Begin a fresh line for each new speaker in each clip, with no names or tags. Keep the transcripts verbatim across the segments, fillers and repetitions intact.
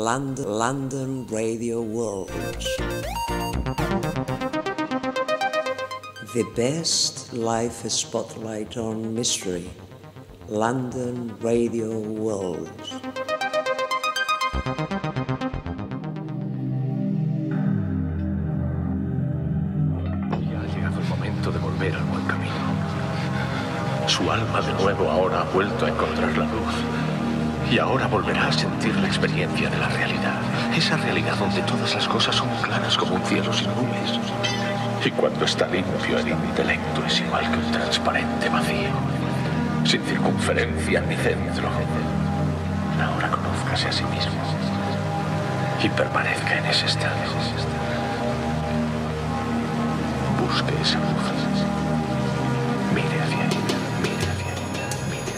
London, London Radio World. The best live spotlight on mystery. London Radio World.
Ya ha llegado el momento de volver al buen camino. Su alma de nuevo ahora ha vuelto a encontrar la luz. Y ahora volverá a sentir la experiencia de la realidad. Esa realidad donde todas las cosas son claras como un cielo sin nubes. Y cuando está limpio, el intelecto es igual que un transparente vacío, sin circunferencia ni centro. Ahora conózcase a sí mismo y permanezca en ese estado. Busque esa luz. Mire hacia ella, mire hacia ella, mire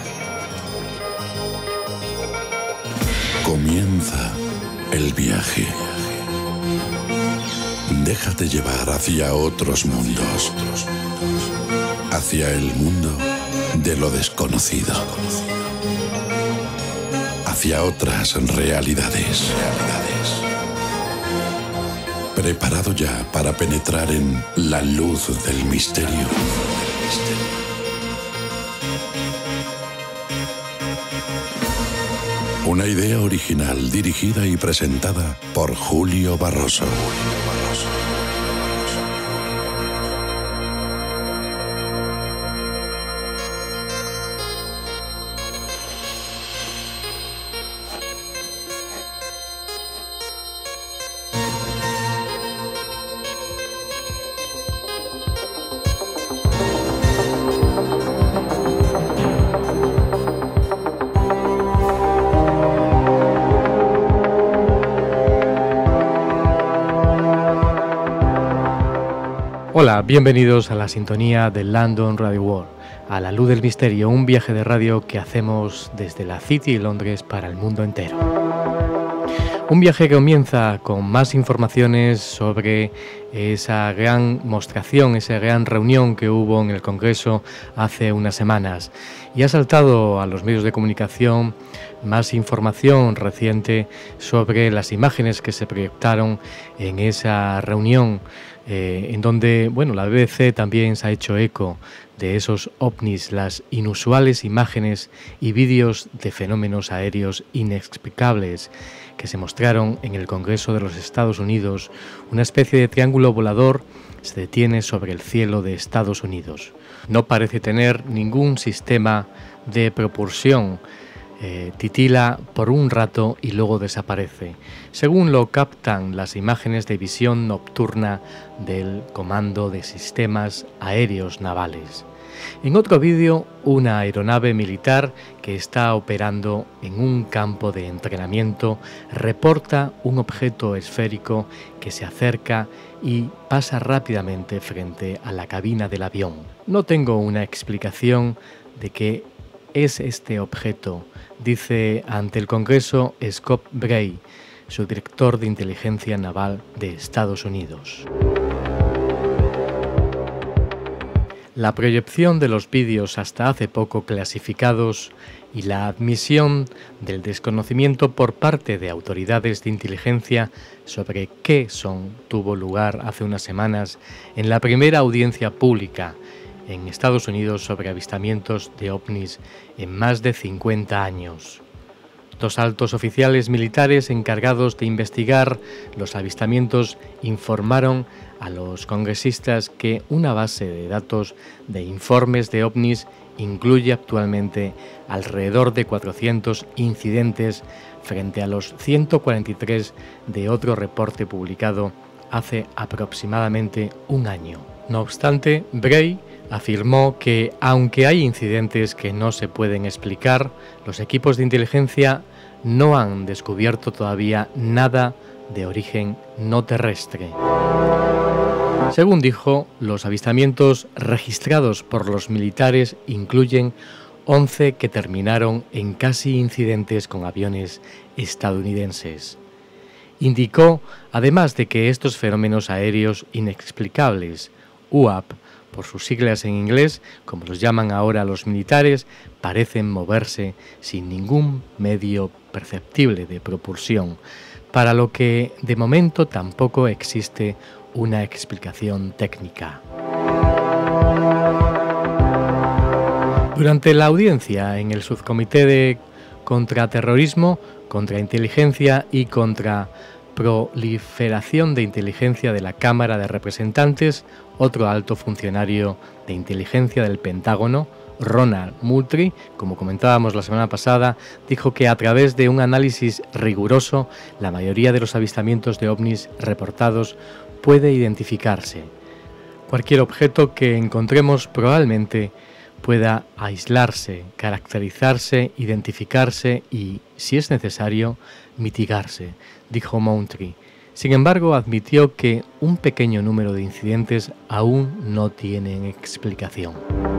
hacia ella.
Comienza el viaje. Déjate llevar hacia otros mundos, hacia el mundo de lo desconocido, hacia otras realidades. ¿Preparado ya para penetrar en la luz del misterio? Una idea original dirigida y presentada por Julio Barroso.
Hola, bienvenidos a la sintonía de London Radio World, a la luz del misterio, un viaje de radio que hacemos desde la City de Londres para el mundo entero. Un viaje que comienza con más informaciones sobre esa gran mostración, esa gran reunión que hubo en el Congreso hace unas semanas y ha saltado a los medios de comunicación más información reciente sobre las imágenes que se proyectaron en esa reunión. Eh, en donde, bueno, la B B C también se ha hecho eco de esos ovnis, las inusuales imágenes y vídeos de fenómenos aéreos inexplicables que se mostraron en el Congreso de los Estados Unidos. Una especie de triángulo volador se detiene sobre el cielo de Estados Unidos. No parece tener ningún sistema de propulsión. Eh, titila por un rato y luego desaparece, según lo captan las imágenes de visión nocturna del Comando de Sistemas Aéreos Navales. En otro vídeo, una aeronave militar que está operando en un campo de entrenamiento reporta un objeto esférico que se acerca y pasa rápidamente frente a la cabina del avión. No tengo una explicación de qué es este objeto, dice ante el Congreso Scott Bray, su director de inteligencia naval de Estados Unidos. La proyección de los vídeos hasta hace poco clasificados y la admisión del desconocimiento por parte de autoridades de inteligencia sobre qué son tuvo lugar hace unas semanas en la primera audiencia pública en Estados Unidos sobre avistamientos de ovnis en más de cincuenta años. Dos altos oficiales militares encargados de investigar los avistamientos informaron a los congresistas que una base de datos de informes de ovnis incluye actualmente alrededor de cuatrocientos incidentes frente a los ciento cuarenta y tres de otro reporte publicado hace aproximadamente un año. No obstante, Bray afirmó que, aunque hay incidentes que no se pueden explicar, los equipos de inteligencia no han descubierto todavía nada de origen no terrestre. Según dijo, los avistamientos registrados por los militares incluyen once que terminaron en casi incidentes con aviones estadounidenses. Indicó, además, de que estos fenómenos aéreos inexplicables, U A P, por sus siglas en inglés, como los llaman ahora los militares, parecen moverse sin ningún medio perceptible de propulsión, para lo que de momento tampoco existe una explicación técnica. Durante la audiencia en el Subcomité de Contraterrorismo, Contrainteligencia y Contra Proliferación de Inteligencia de la Cámara de Representantes, otro alto funcionario de inteligencia del Pentágono, Ronald Moultrie, como comentábamos la semana pasada, dijo que a través de un análisis riguroso, la mayoría de los avistamientos de ovnis reportados puede identificarse. Cualquier objeto que encontremos probablemente pueda aislarse, caracterizarse, identificarse y, si es necesario, mitigarse, dijo Moultrie. Sin embargo, admitió que un pequeño número de incidentes aún no tienen explicación.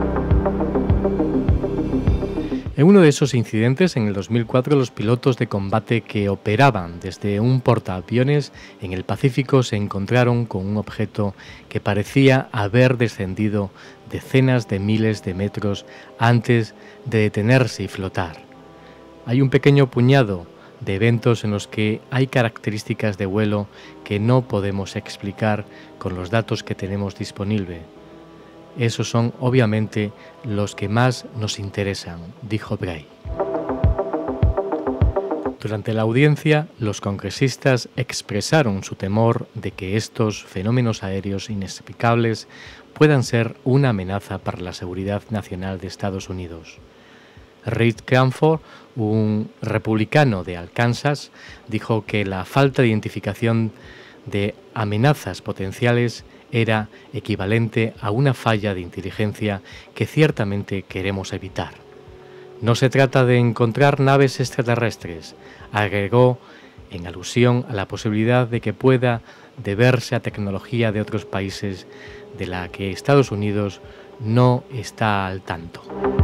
En uno de esos incidentes, en el dos mil cuatro, los pilotos de combate que operaban desde un portaaviones en el Pacífico se encontraron con un objeto que parecía haber descendido decenas de miles de metros antes de detenerse y flotar. Hay un pequeño puñado de eventos en los que hay características de vuelo que no podemos explicar con los datos que tenemos disponibles. Esos son, obviamente, los que más nos interesan, dijo Bray. Durante la audiencia, los congresistas expresaron su temor de que estos fenómenos aéreos inexplicables puedan ser una amenaza para la seguridad nacional de Estados Unidos. Reed Cranford, un republicano de Arkansas, dijo que la falta de identificación de amenazas potenciales era equivalente a una falla de inteligencia que ciertamente queremos evitar. No se trata de encontrar naves extraterrestres, agregó en alusión a la posibilidad de que pueda deberse a tecnología de otros países de la que Estados Unidos no está al tanto.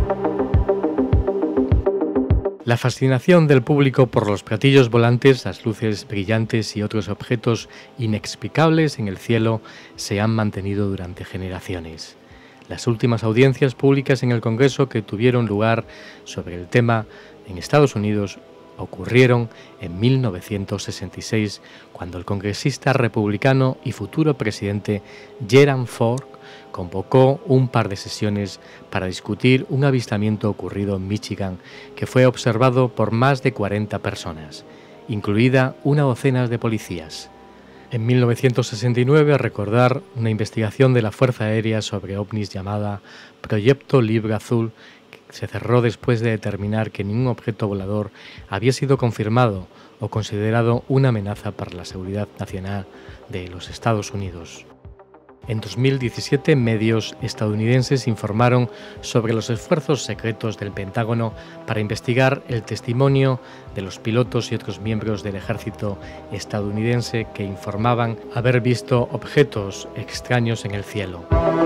La fascinación del público por los platillos volantes, las luces brillantes y otros objetos inexplicables en el cielo se han mantenido durante generaciones. Las últimas audiencias públicas en el Congreso que tuvieron lugar sobre el tema en Estados Unidos ocurrieron en mil novecientos sesenta y seis, cuando el congresista republicano y futuro presidente Gerald Ford convocó un par de sesiones para discutir un avistamiento ocurrido en Michigan que fue observado por más de cuarenta personas, incluida una docena de policías. En mil novecientos sesenta y nueve, a recordar una investigación de la Fuerza Aérea sobre ovnis llamada Proyecto Libra Azul, que se cerró después de determinar que ningún objeto volador había sido confirmado o considerado una amenaza para la seguridad nacional de los Estados Unidos. En dos mil diecisiete, medios estadounidenses informaron sobre los esfuerzos secretos del Pentágono para investigar el testimonio de los pilotos y otros miembros del ejército estadounidense que informaban haber visto objetos extraños en el cielo.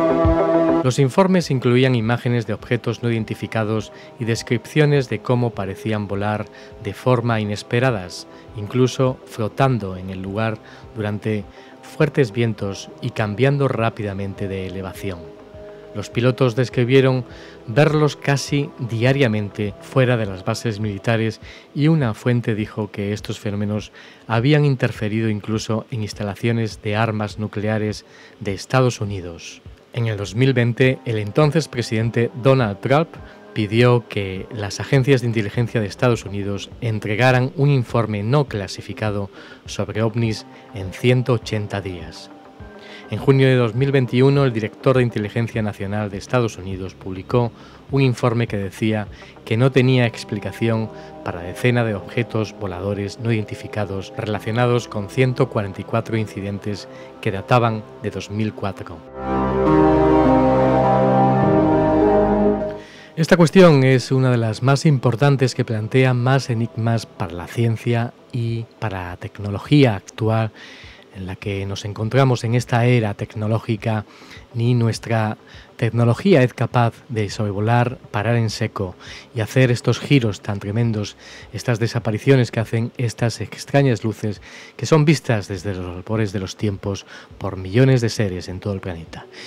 Los informes incluían imágenes de objetos no identificados y descripciones de cómo parecían volar de forma inesperadas, incluso flotando en el lugar durante fuertes vientos y cambiando rápidamente de elevación. Los pilotos describieron verlos casi diariamente fuera de las bases militares y una fuente dijo que estos fenómenos habían interferido incluso en instalaciones de armas nucleares de Estados Unidos. En el dos mil veinte, el entonces presidente Donald Trump pidió que las agencias de inteligencia de Estados Unidos entregaran un informe no clasificado sobre ovnis en ciento ochenta días. En junio de dos mil veintiuno, el director de Inteligencia Nacional de Estados Unidos publicó un informe que decía que no tenía explicación para decenas de objetos voladores no identificados relacionados con ciento cuarenta y cuatro incidentes que databan de dos mil cuatro. Esta cuestión es una de las más importantes que plantea más enigmas para la ciencia y para la tecnología actual en la que nos encontramos en esta era tecnológica. Ni nuestra tecnología es capaz de sobrevolar, parar en seco y hacer estos giros tan tremendos, estas desapariciones que hacen estas extrañas luces que son vistas desde los albores de los tiempos por millones de seres en todo el planeta.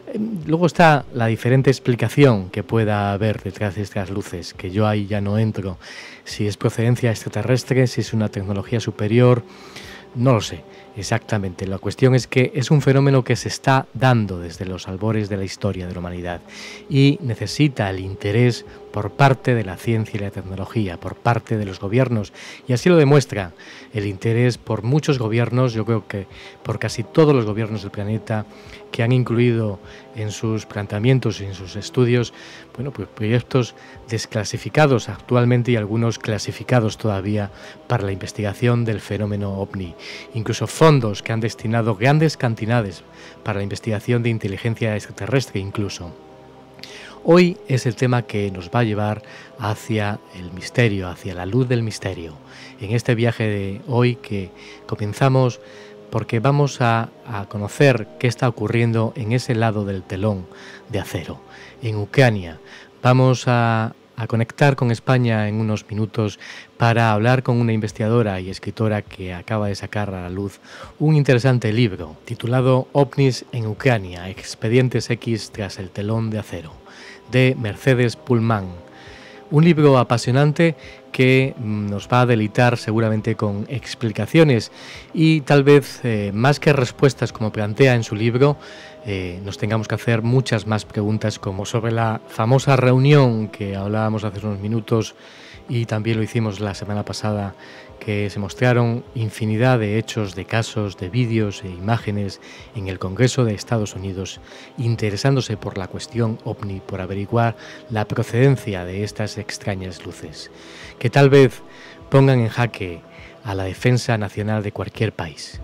Luego está la diferente explicación que pueda haber detrás de estas luces, que yo ahí ya no entro. Si es procedencia extraterrestre, si es una tecnología superior, no lo sé exactamente. La cuestión es que es un fenómeno que se está dando desde los albores de la historia de la humanidad y necesita el interés por parte de la ciencia y la tecnología, por parte de los gobiernos, y así lo demuestra el interés por muchos gobiernos, yo creo que por casi todos los gobiernos del planeta, que han incluido en sus planteamientos y en sus estudios, bueno, pues proyectos desclasificados actualmente y algunos clasificados todavía para la investigación del fenómeno ovni. Incluso fondos que han destinado grandes cantidades para la investigación de inteligencia extraterrestre incluso. Hoy es el tema que nos va a llevar hacia el misterio, hacia la luz del misterio. En este viaje de hoy que comenzamos porque vamos a, a conocer qué está ocurriendo en ese lado del telón de acero, en Ucrania. Vamos a, a conectar con España en unos minutos para hablar con una investigadora y escritora que acaba de sacar a la luz un interesante libro titulado OVNIs en Ucrania, Expedientes X tras el telón de acero, de Mercedes Pullman. Un libro apasionante que nos va a deleitar seguramente con explicaciones y tal vez eh, más que respuestas como plantea en su libro, eh, nos tengamos que hacer muchas más preguntas, como sobre la famosa reunión que hablábamos hace unos minutos y también lo hicimos la semana pasada, que se mostraron infinidad de hechos, de casos, de vídeos e imágenes en el Congreso de Estados Unidos, interesándose por la cuestión ovni, por averiguar la procedencia de estas extrañas luces, que tal vez pongan en jaque a la defensa nacional de cualquier país.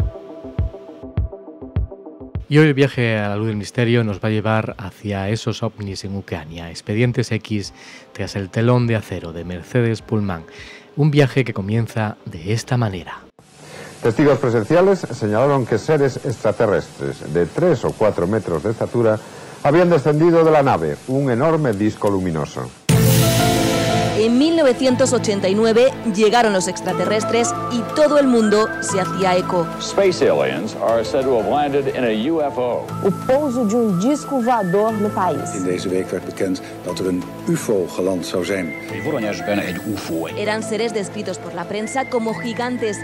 Y hoy el viaje a la luz del misterio nos va a llevar hacia esos ovnis en Ucrania, Expedientes X tras el telón de acero, de Mercedes Pullman. Un viaje que comienza de esta manera.
Testigos presenciales señalaron que seres extraterrestres de tres o cuatro metros de estatura habían descendido de la nave, un enorme disco luminoso.
En mil novecientos ochenta y nueve llegaron los extraterrestres y todo el mundo se hacía eco.
Space aliens are said to have landed in a U F O.
O pouso de um disco voador no país.
In deze week werd bekend dat er een U F O geland zou zijn.
Eran seres descritos por la prensa como gigantes.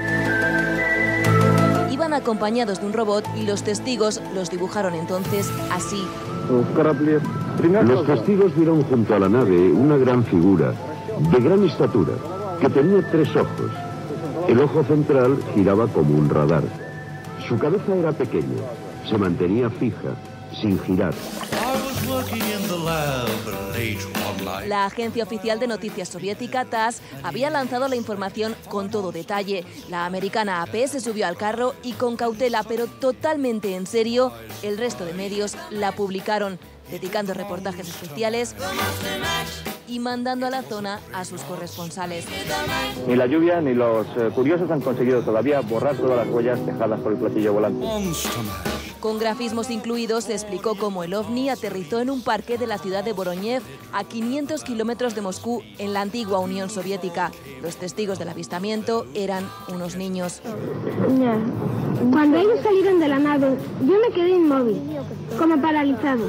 Iban acompañados de un robot y los testigos los dibujaron entonces así.
Los testigos vieron junto a la nave una gran figura, de gran estatura, que tenía tres ojos. El ojo central giraba como un radar. Su cabeza era pequeña, se mantenía fija, sin girar.
La agencia oficial de noticias soviética T A S S había lanzado la información con todo detalle. La americana A P se subió al carro y con cautela, pero totalmente en serio, el resto de medios la publicaron, dedicando reportajes especiales y mandando a la zona a sus corresponsales.
Ni la lluvia ni los eh, curiosos han conseguido todavía borrar todas las huellas dejadas por el platillo volante.
Con grafismos incluidos se explicó cómo el ovni aterrizó en un parque de la ciudad de Voronezh, a quinientos kilómetros de Moscú, en la antigua Unión Soviética. Los testigos del avistamiento eran unos niños.
Cuando ellos salieron de la nave, yo me quedé inmóvil, como paralizado.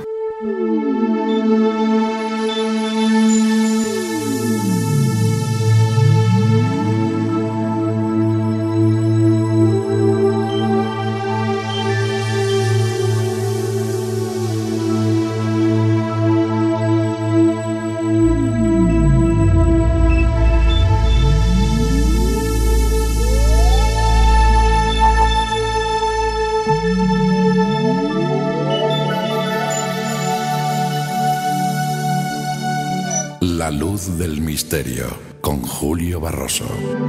La luz del misterio, con Julio Barroso.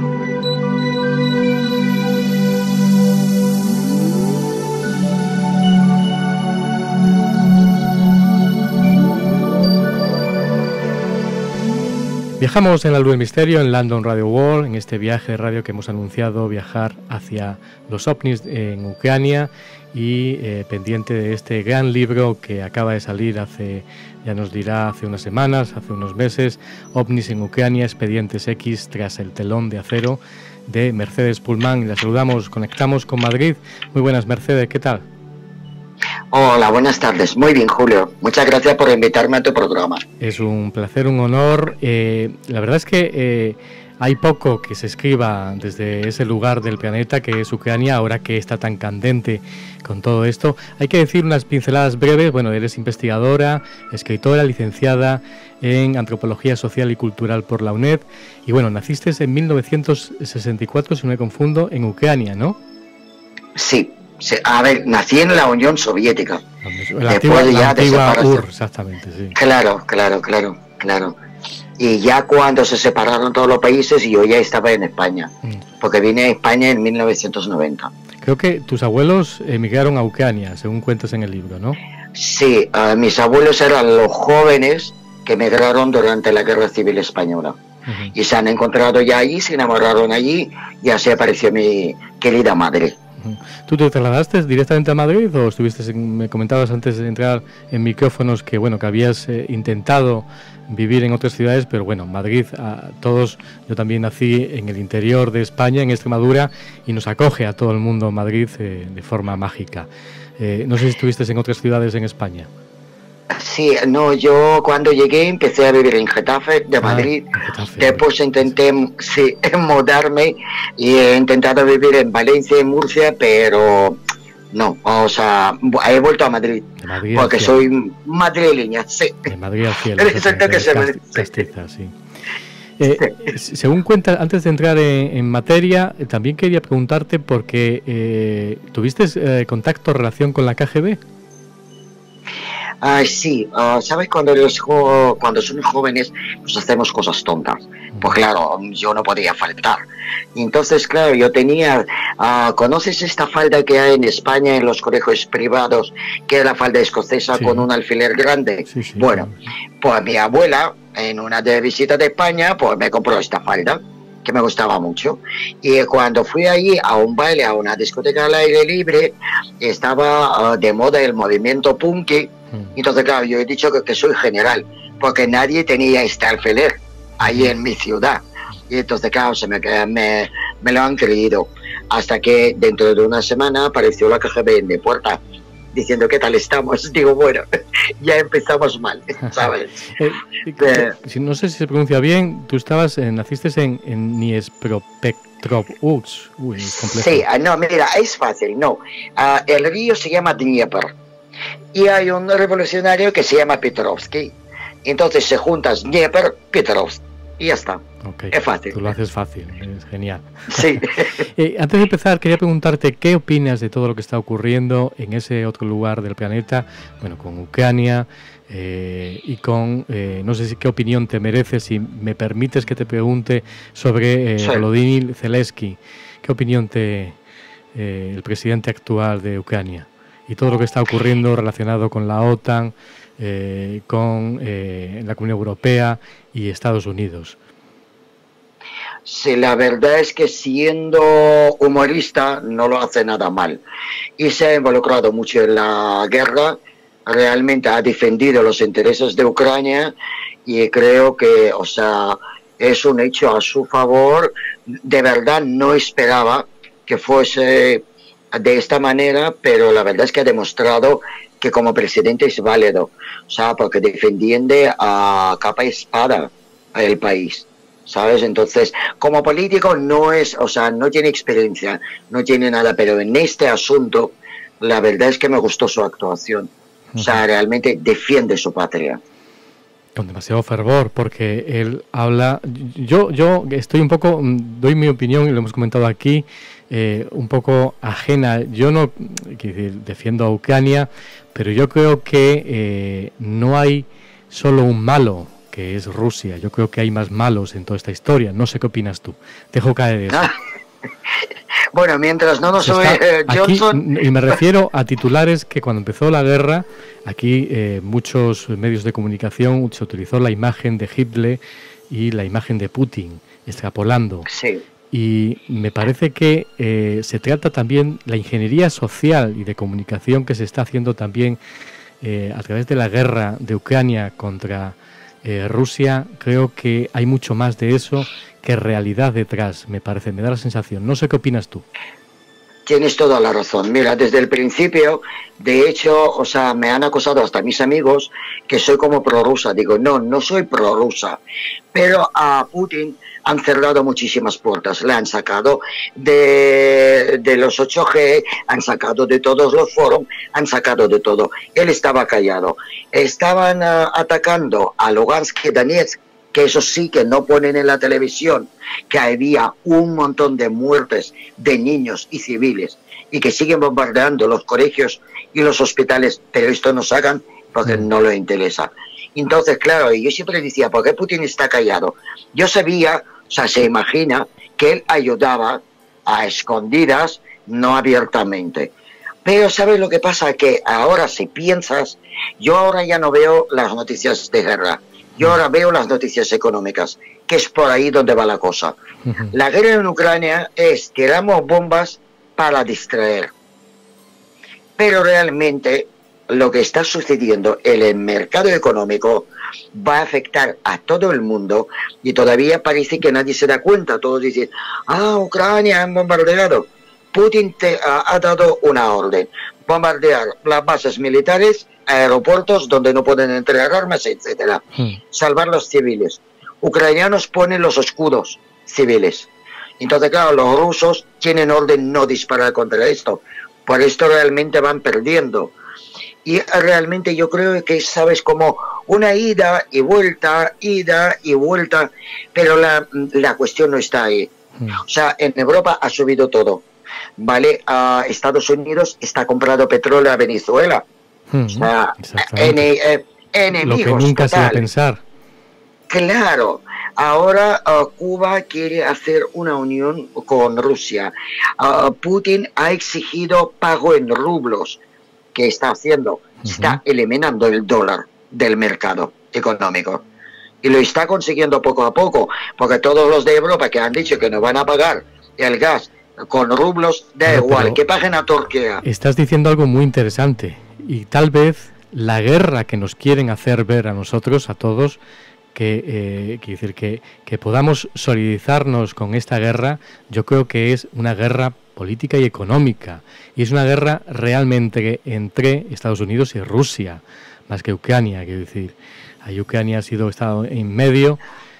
Viajamos en la luz del misterio en London Radio World, en este viaje de radio que hemos anunciado, viajar hacia los ovnis en Ucrania y eh, pendiente de este gran libro que acaba de salir hace, ya nos dirá, hace unas semanas, hace unos meses, OVNIs en Ucrania, Expedientes X tras el telón de acero, de Mercedes Pullman. La saludamos, conectamos con Madrid. Muy buenas, Mercedes, ¿qué tal?
Hola, buenas tardes. Muy bien, Julio. Muchas gracias por invitarme a tu programa.
Es un placer, un honor. Eh, la verdad es que eh, hay poco que se escriba desde ese lugar del planeta que es Ucrania, ahora que está tan candente con todo esto. Hay que decir unas pinceladas breves. Bueno, eres investigadora, escritora, licenciada en Antropología Social y Cultural por la UNED. Y bueno, naciste en mil novecientos sesenta y cuatro, si no me confundo, en Ucrania, ¿no?
Sí. A ver, nací en la Unión Soviética.
La antigua,
Después ya
la antigua
de
U R, exactamente, sí.
Claro, claro, claro, claro. Y ya cuando se separaron todos los países, yo ya estaba en España, mm. porque vine a España en mil novecientos noventa.
Creo que tus abuelos emigraron a Ucrania, según cuentas en el libro, ¿no?
Sí, uh, mis abuelos eran los jóvenes que emigraron durante la Guerra Civil Española. Uh-huh. Y se han encontrado ya allí, se enamoraron allí, y así apareció mi querida madre.
¿Tú te trasladaste directamente a Madrid o estuviste, en, me comentabas antes de entrar en micrófonos que bueno que habías eh, intentado vivir en otras ciudades, pero bueno, Madrid, a todos, yo también nací en el interior de España, en Extremadura, y nos acoge a todo el mundo Madrid eh, de forma mágica. Eh, no sé si estuviste en otras ciudades en España.
Sí, no, yo cuando llegué empecé a vivir en Getafe de Madrid, ah, Getafe, después intenté sí, mudarme y he intentado vivir en Valencia y Murcia, pero no, o sea, he vuelto a Madrid, Madrid porque soy madrileña, sí.
De Madrid al cielo, exacto, que se me... Castiza, sí. Eh, sí. Según cuentas, antes de entrar en, en materia, eh, también quería preguntarte porque eh, ¿tuviste eh, contacto, relación con la K G B?
Ah, sí, uh, ¿sabes? Cuando, los jo cuando somos jóvenes nos hacemos cosas tontas. Pues claro, yo no podía faltar. Y entonces, claro, yo tenía... Uh, ¿Conoces esta falda que hay en España en los colegios privados, que es la falda escocesa sí. con un alfiler grande? Sí, sí, bueno, sí. Pues mi abuela, en una de visita de España, pues me compró esta falda, que me gustaba mucho. Y cuando fui allí a un baile, a una discoteca al aire libre, estaba uh, de moda el movimiento punky. Entonces, claro, yo he dicho que, que soy general, porque nadie tenía este alfiler ahí en mi ciudad. Y entonces, claro, se me, me, me lo han creído. Hasta que dentro de una semana apareció la K G B en mi puerta, diciendo ¿qué tal estamos? Digo, bueno, ya empezamos mal, ¿sabes?
eh, eh, no sé si se pronuncia bien, tú estabas, eh, naciste en, en Dniepropetrovsk. Uy, es complejo.
Sí, no, mira, es fácil, no. Uh, el río se llama Dnieper. Y hay un revolucionario que se llama Petrovsky. Entonces se juntas Dnieper, Petrovsk. Y ya está.
Okay.
Es fácil.
Tú lo haces fácil, es genial.
Sí.
eh, antes de empezar, quería preguntarte qué opinas de todo lo que está ocurriendo en ese otro lugar del planeta, bueno, con Ucrania eh, y con, eh, no sé si qué opinión te merece, si me permites que te pregunte sobre eh, sí. Volodymyr Zelensky. ¿Qué opinión te eh, el presidente actual de Ucrania? Y todo lo que está ocurriendo relacionado con la OTAN, eh, con eh, la Comunidad Europea y Estados Unidos.
Sí, la verdad es que siendo humorista no lo hace nada mal. Y se ha involucrado mucho en la guerra, realmente ha defendido los intereses de Ucrania y creo que, o sea, es un hecho a su favor. De verdad no esperaba que fuese de esta manera, pero la verdad es que ha demostrado que como presidente es válido, o sea, porque defiende a capa y espada el país, ¿sabes? Entonces, como político no es, o sea, no tiene experiencia, no tiene nada, pero en este asunto, la verdad es que me gustó su actuación, o sea, realmente defiende su patria.
Con demasiado fervor, porque él habla, yo, yo estoy un poco, doy mi opinión, y lo hemos comentado aquí, Eh, un poco ajena. Yo no decir, defiendo a Ucrania, pero yo creo que eh, no hay solo un malo, que es Rusia. Yo creo que hay más malos en toda esta historia. No sé qué opinas tú. Dejo caer eso.
Ah. Bueno, mientras no nos soy eh, Johnson...
Aquí, y me refiero a titulares que cuando empezó la guerra, aquí eh, muchos medios de comunicación se utilizó la imagen de Hitler y la imagen de Putin, extrapolando.
Sí.
Y me parece que eh, se trata también la ingeniería social y de comunicación que se está haciendo también eh, a través de la guerra de Ucrania contra eh, Rusia. Creo que hay mucho más de eso que realidad detrás, me parece, me da la sensación. No sé qué opinas tú.
Tienes toda la razón. Mira, desde el principio, de hecho, o sea, me han acusado hasta mis amigos que soy como prorrusa. Digo, no, no soy prorrusa. Pero a Putin han cerrado muchísimas puertas. Le han sacado de, de los ocho G, han sacado de todos los foros, han sacado de todo. Él estaba callado. Estaban uh, atacando a Lugansk y Donetsk, que eso sí que no ponen en la televisión, que había un montón de muertes de niños y civiles y que siguen bombardeando los colegios y los hospitales, pero esto no sacan porque no les interesa. Entonces, claro, yo siempre decía, ¿por qué Putin está callado? Yo sabía, o sea, se imagina que él ayudaba a escondidas, no abiertamente. Pero ¿sabes lo que pasa? Que ahora si piensas, yo ahora ya no veo las noticias de guerra. Yo ahora veo las noticias económicas, que es por ahí donde va la cosa. Uh-huh. La guerra en Ucrania es tiramos bombas para distraer. Pero realmente lo que está sucediendo en el mercado económico va a afectar a todo el mundo y todavía parece que nadie se da cuenta. Todos dicen, ah, Ucrania han bombardeado. Putin te ha, ha dado una orden, bombardear las bases militares, aeropuertos donde no pueden entregar armas, etcétera. Hmm. Salvar los civiles. Ucranianos ponen los escudos civiles. Entonces, claro, los rusos tienen orden no disparar contra esto. Por esto realmente van perdiendo. Y realmente yo creo que, ¿sabes? Como una ida y vuelta, ida y vuelta, pero la, la cuestión no está ahí. Hmm. O sea, en Europa ha subido todo. ¿Vale? Uh, Estados Unidos está comprando petróleo a Venezuela. Hmm, o sea, en, eh, enemigos.
Lo que nunca
total.
se iba a pensar.
Claro. Ahora uh, Cuba quiere hacer una unión con Rusia. Uh, Putin ha exigido pago en rublos. ¿Qué está haciendo? Uh-huh. Está eliminando el dólar del mercado económico. Y lo está consiguiendo poco a poco. Porque todos los de Europa que han dicho que no van a pagar el gas con rublos, da no, igual, que paguen a Turquía.
Estás diciendo algo muy interesante. Y tal vez la guerra que nos quieren hacer ver a nosotros, a todos, que eh, quiere decir que, que podamos solidarizarnos con esta guerra, yo creo que es una guerra política y económica. Y es una guerra realmente entre Estados Unidos y Rusia, más que Ucrania, quiero decir. Ahí Ucrania ha sido estado en medio.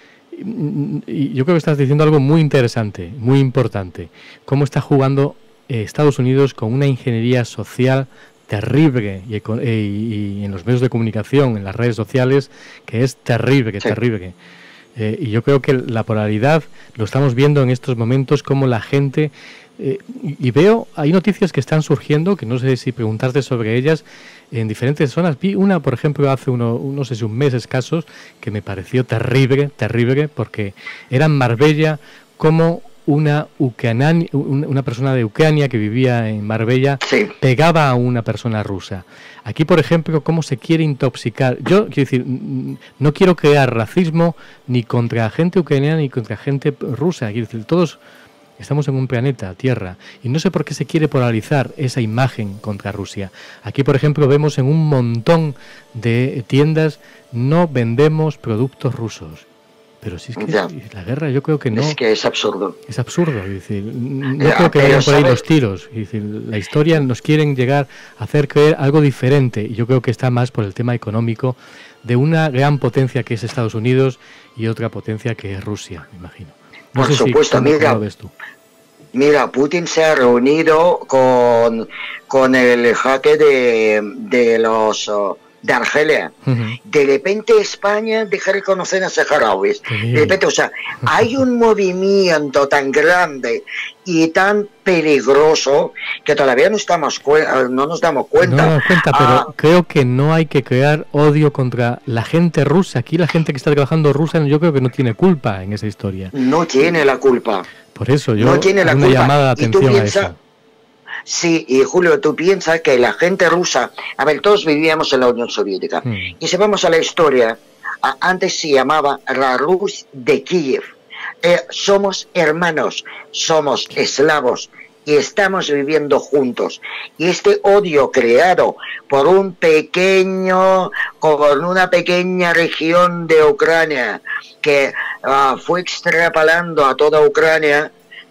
Y yo creo que estás diciendo algo muy interesante, muy importante. Cómo está jugando eh, Estados Unidos con una ingeniería social terrible y, y, y en los medios de comunicación, en las redes sociales, que es terrible, sí. terrible. Eh, y yo creo que la polaridad lo estamos viendo en estos momentos, como la gente... Eh, y, y veo, hay noticias que están surgiendo, que no sé si preguntarte sobre ellas, en diferentes zonas. Vi una, por ejemplo, hace uno, no sé si un mes escasos, que me pareció terrible, terrible, porque era en Marbella como una ucraniana, una persona de Ucrania que vivía en Marbella, sí. pegaba a una persona rusa. Aquí, por ejemplo, cómo se quiere intoxicar. Yo, quiero decir, no quiero crear racismo ni contra gente ucraniana ni contra gente rusa. Quiero decir, todos estamos en un planeta, Tierra, y no sé por qué se quiere polarizar esa imagen contra Rusia. Aquí, por ejemplo, vemos en un montón de tiendas, no vendemos productos rusos. Pero si es que ya. la guerra, yo creo que no.
Es que es absurdo.
Es absurdo, es decir, no ya, creo que vayan por ahí los tiros. Es decir, la historia nos quieren llegar a hacer creer algo diferente, y yo creo que está más por el tema económico de una gran potencia que es Estados Unidos y otra potencia que es Rusia, me imagino. No
por
sé
supuesto,
si,
mira,
lo ves tú?
Mira, Putin se ha reunido con, con el jeque de, de los... Uh, de Argelia. Uh-huh. De repente España deja de reconocer a saharauis. Sí. De repente, o sea, hay un movimiento tan grande y tan peligroso que todavía no, estamos cu- no nos damos cuenta.
No nos damos cuenta, ah, pero creo que no hay que crear odio contra la gente rusa. Aquí la gente que está trabajando rusa, yo creo que no tiene culpa en esa historia.
No tiene la culpa.
Por eso yo
no tiene la
una
culpa.
llamada de atención
piensa,
a eso.
Sí, y Julio, tú piensas que la gente rusa, a ver, todos vivíamos en la Unión Soviética, hmm. y si vamos a la historia, a, antes se llamaba la Rus de Kiev. Eh, somos hermanos, somos eslavos, y estamos viviendo juntos. Y este odio creado por un pequeño, por una pequeña región de Ucrania, que uh, fue extrapolando a toda Ucrania,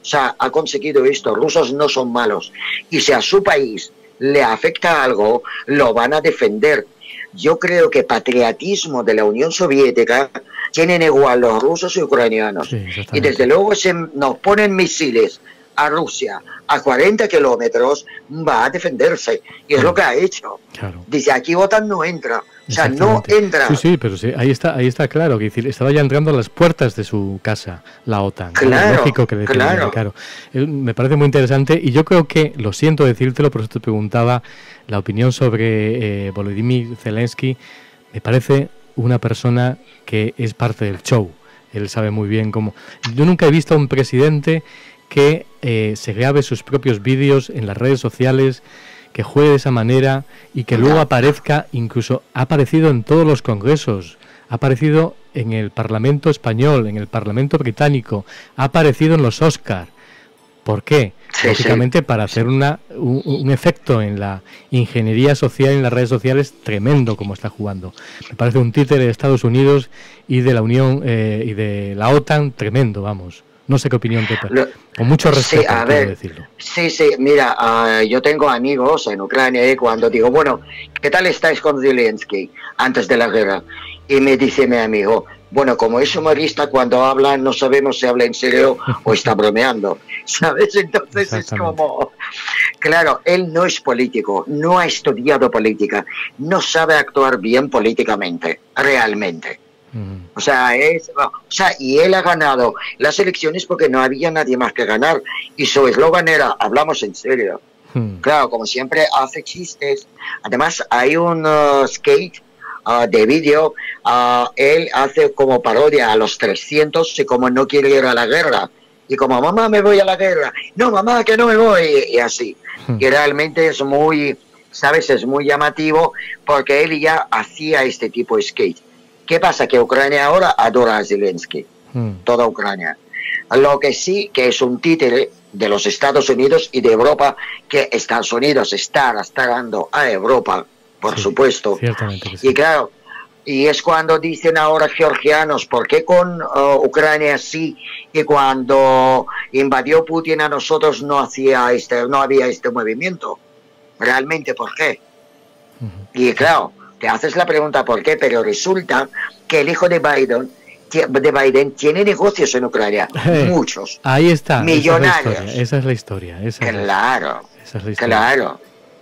sea, ha conseguido esto. Rusos no son malos. Y si a su país le afecta algo, lo van a defender. Yo creo que patriotismo de la Unión Soviética tienen igual los rusos y ucranianos. Sí, y desde luego se nos ponen misiles a Rusia a cuarenta kilómetros, va a defenderse. Y es claro. lo que ha hecho. Claro. Dice, aquí OTAN no entra. O sea, no entra.
Sí, sí, pero sí, ahí está, ahí está claro, que decir, estaba ya entrando a las puertas de su casa la OTAN.
Claro,
es lógico que
claro.
claro. Me parece muy interesante y yo creo que, lo siento decírtelo, por eso te preguntaba la opinión sobre eh, Volodymyr Zelensky. Me parece una persona que es parte del show. Él sabe muy bien cómo. Yo nunca he visto a un presidente que eh, se grabe sus propios vídeos en las redes sociales, que juegue de esa manera y que luego aparezca, incluso ha aparecido en todos los congresos, ha aparecido en el Parlamento español, en el Parlamento británico, ha aparecido en los Oscar. ¿Por qué? Sí, Lógicamente sí. para hacer una, un, un efecto en la ingeniería social en las redes sociales tremendo como está jugando. Me parece un títere de Estados Unidos y de la Unión eh, y de la OTAN tremendo, vamos. No sé qué opinión te parece. Con mucho respeto,
sí, a ver,
decirlo.
Sí, sí, mira, uh, yo tengo amigos en Ucrania y cuando digo, bueno, ¿qué tal estáis con Zelensky antes de la guerra? Y me dice mi amigo, bueno, como es humorista, cuando habla no sabemos si habla en serio o está bromeando, ¿sabes? Entonces es como, claro, él no es político, no ha estudiado política, no sabe actuar bien políticamente, realmente. O sea, es, o sea, y él ha ganado las elecciones porque no había nadie más que ganar. Y su eslogan era, hablamos en serio. Hmm. Claro, como siempre hace chistes. Además, hay un uh, skate uh, de vídeo. Uh, él hace como parodia a los trescientos y como no quiere ir a la guerra. Y como, mamá, me voy a la guerra. No, mamá, que no me voy. Y, y así. Hmm. Y realmente es muy, ¿sabes? Es muy llamativo porque él ya hacía este tipo de skate. ¿Qué pasa? Que Ucrania ahora adora a Zelensky, mm. toda Ucrania. Lo que sí que es un títere de los Estados Unidos y de Europa, que Estados Unidos está arrastrando a Europa, por
sí,
supuesto.
Ciertamente sí.
Y claro, y es cuando dicen ahora georgianos, ¿por qué con uh, Ucrania sí? Y cuando invadió Putin a nosotros no, hacía este, no había este movimiento. ¿Realmente por qué? Uh-huh. Y claro, te haces la pregunta por qué, pero resulta que el hijo de Biden, de Biden tiene negocios en Ucrania, eh, muchos.
Ahí está.
Millonarios.
Esa es la historia. Esa es la historia. Esa
claro,
esa es la historia.
claro.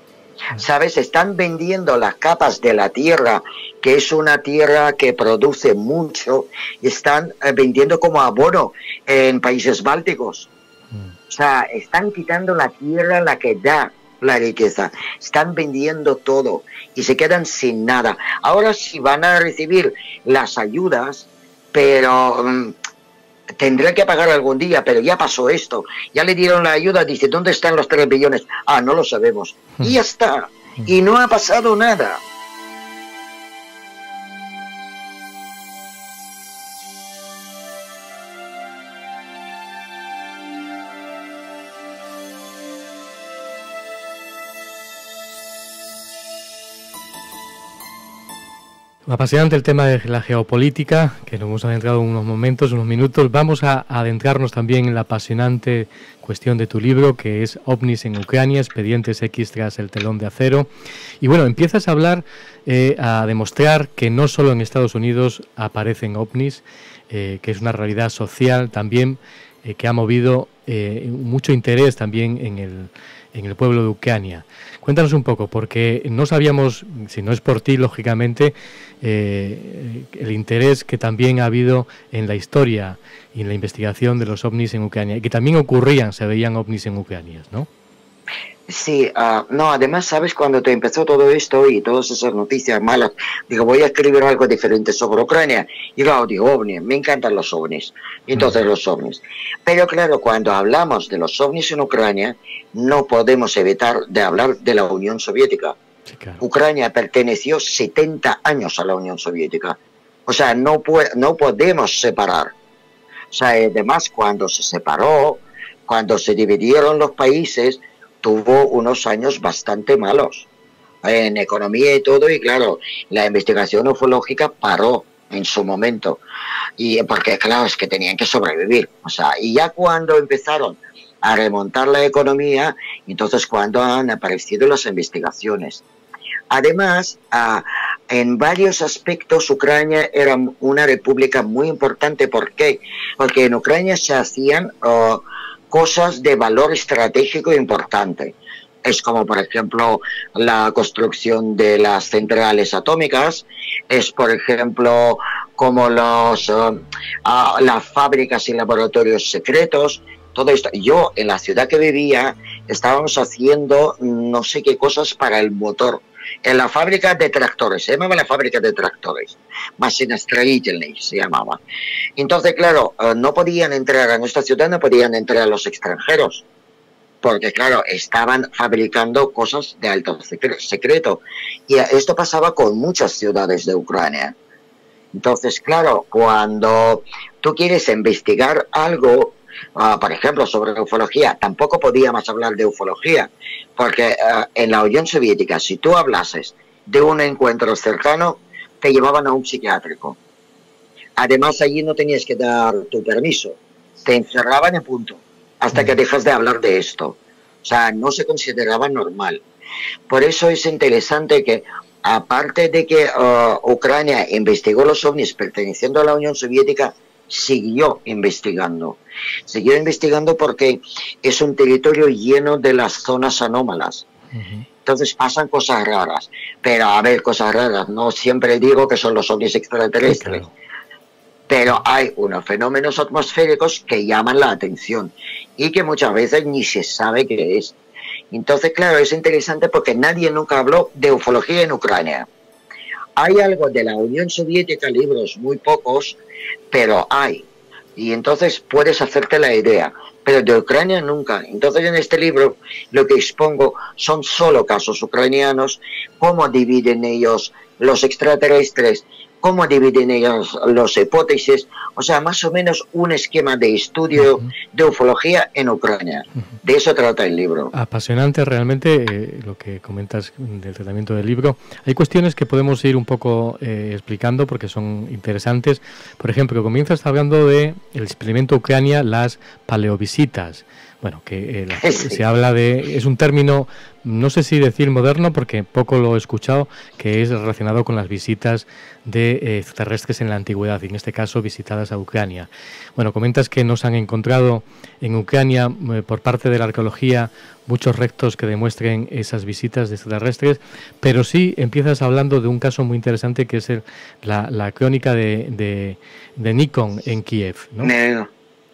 ¿Sabes? Están vendiendo las capas de la tierra, que es una tierra que produce mucho, y están vendiendo como abono en países bálticos. Mm. O sea, están quitando la tierra, la que da la riqueza, están vendiendo todo y se quedan sin nada. Ahora sí van a recibir las ayudas, pero um, tendrán que pagar algún día, pero ya pasó esto, ya le dieron la ayuda, dice, ¿dónde están los tres billones? Ah, no lo sabemos. Y ya está, y no ha pasado nada.
Apasionante el tema de la geopolítica, que nos hemos adentrado en unos momentos, unos minutos. Vamos a adentrarnos también en la apasionante cuestión de tu libro, que es OVNIs en Ucrania, expedientes X tras el telón de acero. Y bueno, empiezas a hablar, eh, a demostrar que no solo en Estados Unidos aparecen OVNIs, eh, que es una realidad social también eh, que ha movido eh, mucho interés también en el, en el pueblo de Ucrania. Cuéntanos un poco, porque no sabíamos, si no es por ti, lógicamente, eh, el interés que también ha habido en la historia y en la investigación de los ovnis en Ucrania, y que también ocurrían, se veían ovnis en Ucrania, ¿no?
Sí, uh, no, además, ¿sabes? Cuando te empezó todo esto y todas esas noticias malas, digo, voy a escribir algo diferente sobre Ucrania. Y claro, digo, ovnis, me encantan los ovnis. Entonces, mm. los ovnis. Pero claro, cuando hablamos de los ovnis en Ucrania, no podemos evitar de hablar de la Unión Soviética.
Sí, claro.
Ucrania perteneció setenta años a la Unión Soviética. O sea, no, no podemos separar. O sea, además, cuando se separó, cuando se dividieron los países, tuvo unos años bastante malos en economía y todo, y claro, la investigación ufológica paró en su momento, y porque claro, es que tenían que sobrevivir, o sea, y ya cuando empezaron a remontar la economía, entonces cuando han aparecido las investigaciones. Además, uh, en varios aspectos Ucrania era una república muy importante. ¿Por qué? Porque en Ucrania se hacían uh, cosas de valor estratégico importante. Es como, por ejemplo, la construcción de las centrales atómicas, es, por ejemplo, como los, uh, uh, las fábricas y laboratorios secretos, todo esto. Yo, en la ciudad que vivía, estábamos haciendo no sé qué cosas para el motor. En la fábrica de tractores, se llamaba la fábrica de tractores, Maskinastроительный se llamaba. Entonces, claro, uh, no podían entrar a nuestra ciudad, no podían entrar los extranjeros, porque claro, estaban fabricando cosas de alto secreto. Y esto pasaba con muchas ciudades de Ucrania. Entonces, claro, cuando tú quieres investigar algo, uh, por ejemplo, sobre ufología, tampoco podíamos hablar de ufología, porque uh, en la Unión Soviética, si tú hablases de un encuentro cercano, te llevaban a un psiquiátrico. Además, allí no tenías que dar tu permiso, te encerraban en punto, hasta que dejas de hablar de esto. O sea, no se consideraba normal. Por eso es interesante que, aparte de que uh, Ucrania investigó los ovnis perteneciendo a la Unión Soviética, siguió investigando. Siguió investigando porque es un territorio lleno de las zonas anómalas. Uh-huh. Entonces pasan cosas raras. Pero, a ver, cosas raras, no siempre digo que son los ovnis extraterrestres. Sí, claro. Pero hay unos fenómenos atmosféricos que llaman la atención y que muchas veces ni se sabe qué es. Entonces, claro, es interesante porque nadie nunca habló de ufología en Ucrania. Hay algo de la Unión Soviética, libros muy pocos, pero hay. Y entonces puedes hacerte la idea. Pero de Ucrania nunca. Entonces en este libro lo que expongo son solo casos ucranianos, cómo dividen ellos los extraterrestres, cómo dividen ellos los hipótesis, o sea, más o menos un esquema de estudio uh-huh. de ufología en Ucrania. Uh-huh. De eso trata el libro.
Apasionante realmente eh, lo que comentas del tratamiento del libro. Hay cuestiones que podemos ir un poco eh, explicando porque son interesantes. Por ejemplo, comienzas hablando de el experimento Ucrania, las paleovisitas. Bueno, que eh, sí. se habla de... Es un término, no sé si decir moderno, porque poco lo he escuchado, que es relacionado con las visitas de eh, extraterrestres en la antigüedad, y en este caso visitadas a Ucrania. Bueno, comentas que no se han encontrado en Ucrania, eh, por parte de la arqueología, muchos restos que demuestren esas visitas de extraterrestres, pero sí empiezas hablando de un caso muy interesante, que es el, la, la crónica de, de, de Nikon en Kiev, ¿no?
No.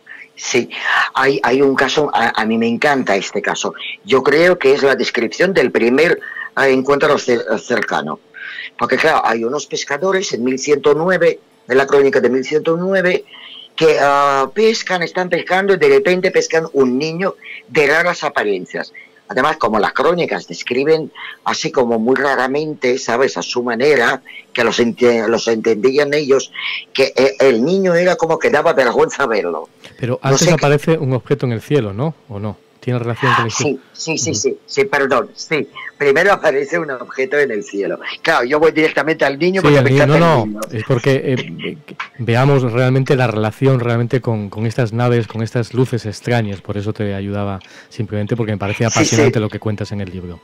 Sí, hay, hay un caso, a, a mí me encanta este caso. Yo creo que es la descripción del primer uh, encuentro cercano. Porque claro, hay unos pescadores en mil ciento nueve, en la crónica de mil ciento nueve, que uh, pescan, están pescando y de repente pescan un niño de raras apariencias. Además, como las crónicas describen así como muy raramente, ¿sabes?, a su manera, que los, ent los entendían ellos, que el niño era como que daba vergüenza verlo.
Pero antes no sé aparece que... un objeto en el cielo, ¿no? ¿O no? ¿Tiene relación con el cielo?
Sí, sí, sí, sí, sí, perdón, sí. Primero aparece un objeto en el cielo. Claro, yo voy directamente al niño.
Sí,
porque
al
me
niño, no, no,
niño.
Es porque eh, veamos realmente la relación realmente con, con estas naves, con estas luces extrañas. Por eso te ayudaba simplemente, porque me parece apasionante sí, sí. lo que cuentas en el libro.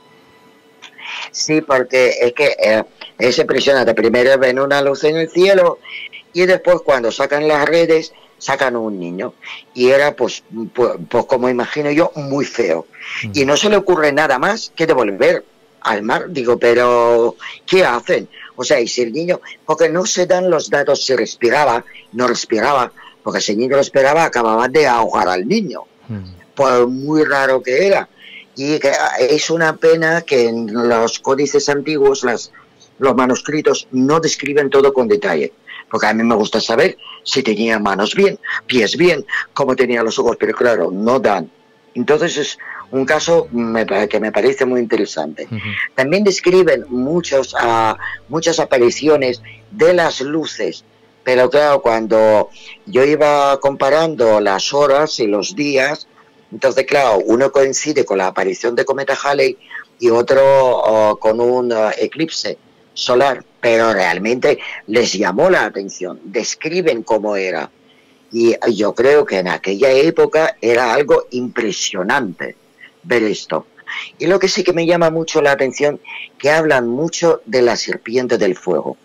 Sí, porque es que eh, es impresionante. Primero ven una luz en el cielo y después cuando sacan las redes sacan un niño y era pues, pues, pues como imagino yo, muy feo. Mm. Y no se le ocurre nada más que devolver al mar. Digo, pero ¿qué hacen? O sea, y si el niño, porque no se dan los datos si respiraba, no respiraba, porque si el niño respiraba acababan de ahogar al niño. Mm. Pues muy raro que era. Y que es una pena que en los códices antiguos, las, los manuscritos no describen todo con detalle. Porque a mí me gusta saber si tenía manos bien, pies bien, cómo tenía los ojos, pero claro, no dan. Entonces es un caso me, que me parece muy interesante. Uh-huh. También describen muchos, uh, muchas apariciones de las luces, pero claro, cuando yo iba comparando las horas y los días, entonces claro, uno coincide con la aparición de cometa Halley y otro uh, con un uh, eclipse solar, pero realmente les llamó la atención, describen cómo era. Y yo creo que en aquella época era algo impresionante ver esto. Y lo que sí que me llama mucho la atención, que hablan mucho de la serpiente del fuego.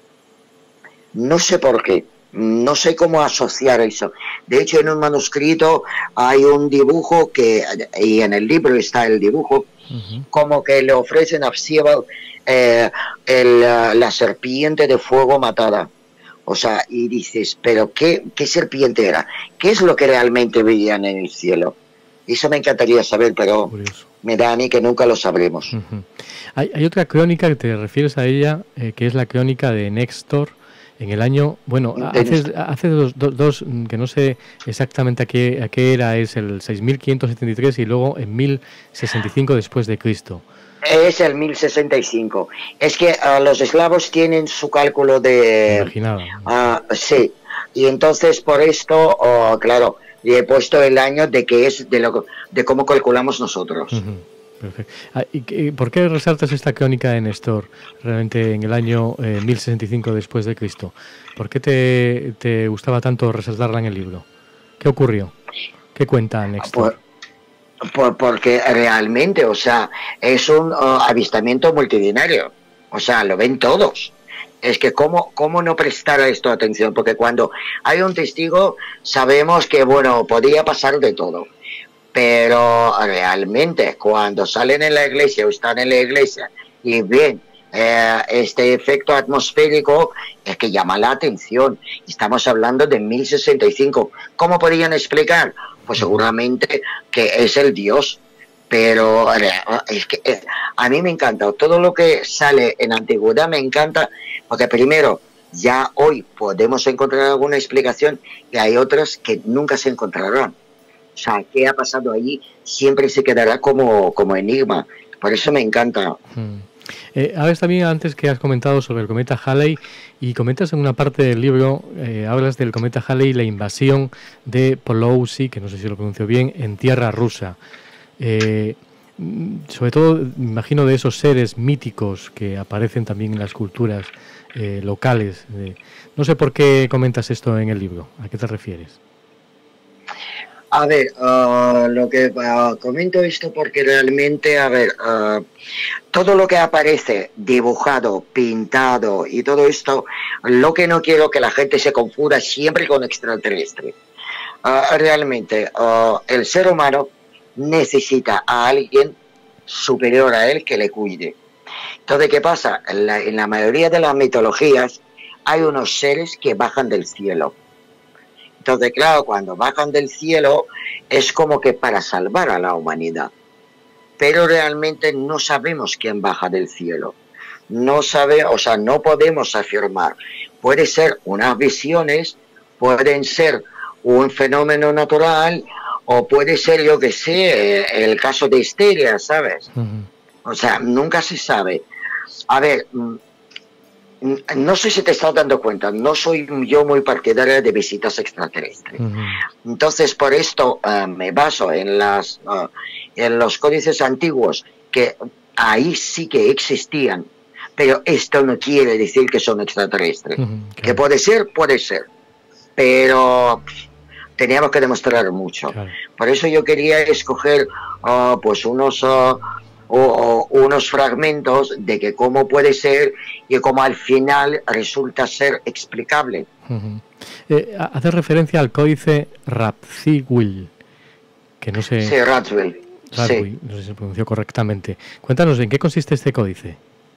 No sé por qué, no sé cómo asociar eso. De hecho, en un manuscrito hay un dibujo, que y en el libro está el dibujo, uh-huh. como que le ofrecen a Psíbal eh, el, la serpiente de fuego matada. O sea, y dices, ¿pero qué, qué serpiente era? ¿Qué es lo que realmente veían en el cielo? Eso me encantaría saber, pero curioso. Me da a mí que nunca lo sabremos.
Uh-huh. hay, hay otra crónica que te refieres a ella, eh, que es la crónica de Néstor, en el año, bueno, hace, hace dos, dos, dos, que no sé exactamente a qué, a qué era, es el seis mil quinientos setenta y tres y luego en mil sesenta y cinco después de Cristo.
Es el mil sesenta y cinco. Es que uh, los eslavos tienen su cálculo de...
Imaginaba.
Uh, sí, y entonces por esto, uh, claro, le he puesto el año de que es de, lo, de cómo calculamos nosotros.
Uh-huh. Perfecto. Ah, ¿y por qué resaltas esta crónica de Néstor realmente en el año eh, mil sesenta y cinco después de Cristo? ¿Por qué te, te gustaba tanto resaltarla en el libro? ¿Qué ocurrió? ¿Qué cuenta Néstor?
Por, por, porque realmente, o sea, es un uh, avistamiento multitudinario. O sea, lo ven todos. Es que cómo, cómo no prestar a esto atención, porque cuando hay un testigo sabemos que, bueno, podía pasar de todo. Pero realmente cuando salen en la iglesia o están en la iglesia y ven eh, este efecto atmosférico, es que llama la atención. Estamos hablando de mil sesenta y cinco. ¿Cómo podrían explicar? Pues seguramente que es el Dios. Pero es que eh, a mí me encanta. Todo lo que sale en antigüedad me encanta, porque primero, ya hoy podemos encontrar alguna explicación y hay otras que nunca se encontrarán. O sea, ¿qué ha pasado allí? Siempre se quedará como, como enigma. Por eso me encanta.
Hmm. Eh, hablas también antes que has comentado sobre el cometa Halley y comentas en una parte del libro, eh, hablas del cometa Halley y la invasión de Pelosi, que no sé si lo pronuncio bien, en tierra rusa. Eh, sobre todo, me imagino de esos seres míticos que aparecen también en las culturas eh, locales. Eh, no sé por qué comentas esto en el libro. ¿A qué te refieres?
A ver, uh, lo que uh, comento esto porque realmente, a ver, uh, todo lo que aparece dibujado, pintado y todo esto, lo que no quiero que la gente se confunda siempre con extraterrestre. Uh, realmente, uh, el ser humano necesita a alguien superior a él que le cuide. Entonces, ¿qué pasa? En la, en la mayoría de las mitologías hay unos seres que bajan del cielo. Entonces, claro, cuando bajan del cielo es como que para salvar a la humanidad. Pero realmente no sabemos quién baja del cielo. No sabe, o sea, no podemos afirmar. Puede ser unas visiones, pueden ser un fenómeno natural, o puede ser, yo que sé, el caso de histeria, ¿sabes? Uh-huh. O sea, nunca se sabe. A ver, no sé si te estás dando cuenta, no soy yo muy partidaria de visitas extraterrestres. Uh-huh. Entonces, por esto uh, me baso en, las, uh, en los códices antiguos, que ahí sí que existían, pero esto no quiere decir que son extraterrestres. Uh-huh, claro. Que puede ser, puede ser, pero teníamos que demostrar mucho. Claro. Por eso yo quería escoger uh, pues unos... Uh, O, o unos fragmentos de que cómo puede ser y cómo al final resulta ser explicable.
Uh-huh. eh, hace referencia al códice Radziwill, que no sé...
Sí, Radziwill.
Radziwill, sí. No sé si se pronunció correctamente. Cuéntanos, ¿en qué consiste este códice?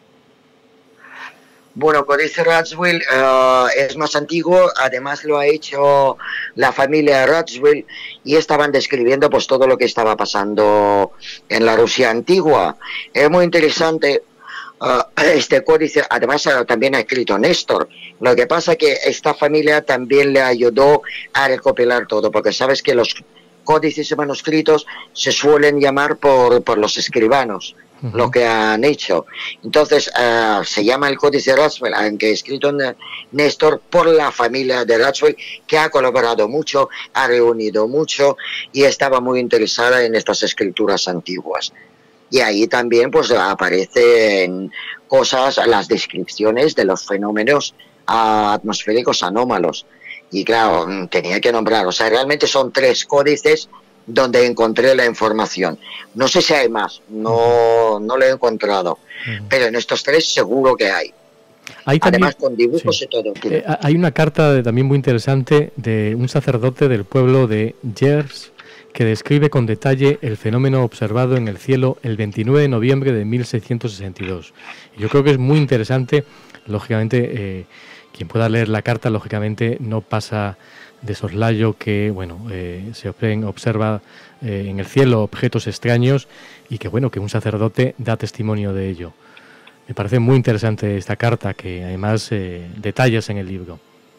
Bueno, Códice Radziwill uh, es más antiguo, además lo ha hecho la familia Radziwill y estaban describiendo pues todo lo que estaba pasando en la Rusia antigua. Es muy interesante uh, este códice, además uh, también ha escrito Néstor. Lo que pasa es que esta familia también le ayudó a recopilar todo, porque sabes que los códices y manuscritos se suelen llamar por, por los escribanos. Uh-huh. Lo que han hecho. Entonces, uh, se llama el Códice Radziwill, aunque escrito en Néstor por la familia de Radziwill, que ha colaborado mucho, ha reunido mucho y estaba muy interesada en estas escrituras antiguas. Y ahí también pues aparecen cosas, las descripciones de los fenómenos uh, atmosféricos anómalos. Y claro, tenía que nombrar, o sea, realmente son tres códices donde encontré la información. No sé si hay más, no, no lo he encontrado, uh-huh. pero en estos tres seguro que hay.
Hay también,
además con dibujos sí. y todo.
Eh, hay una carta de, también muy interesante de un sacerdote del pueblo de Gers que describe con detalle el fenómeno observado en el cielo el veintinueve de noviembre de mil seiscientos sesenta y dos. Y yo creo que es muy interesante, lógicamente, eh, quien pueda leer la carta, lógicamente no pasa de soslayo que, bueno, eh, se observa eh, en el cielo objetos extraños y que, bueno, que un sacerdote da testimonio de ello. Me parece muy interesante esta carta que además eh, detallas en el libro.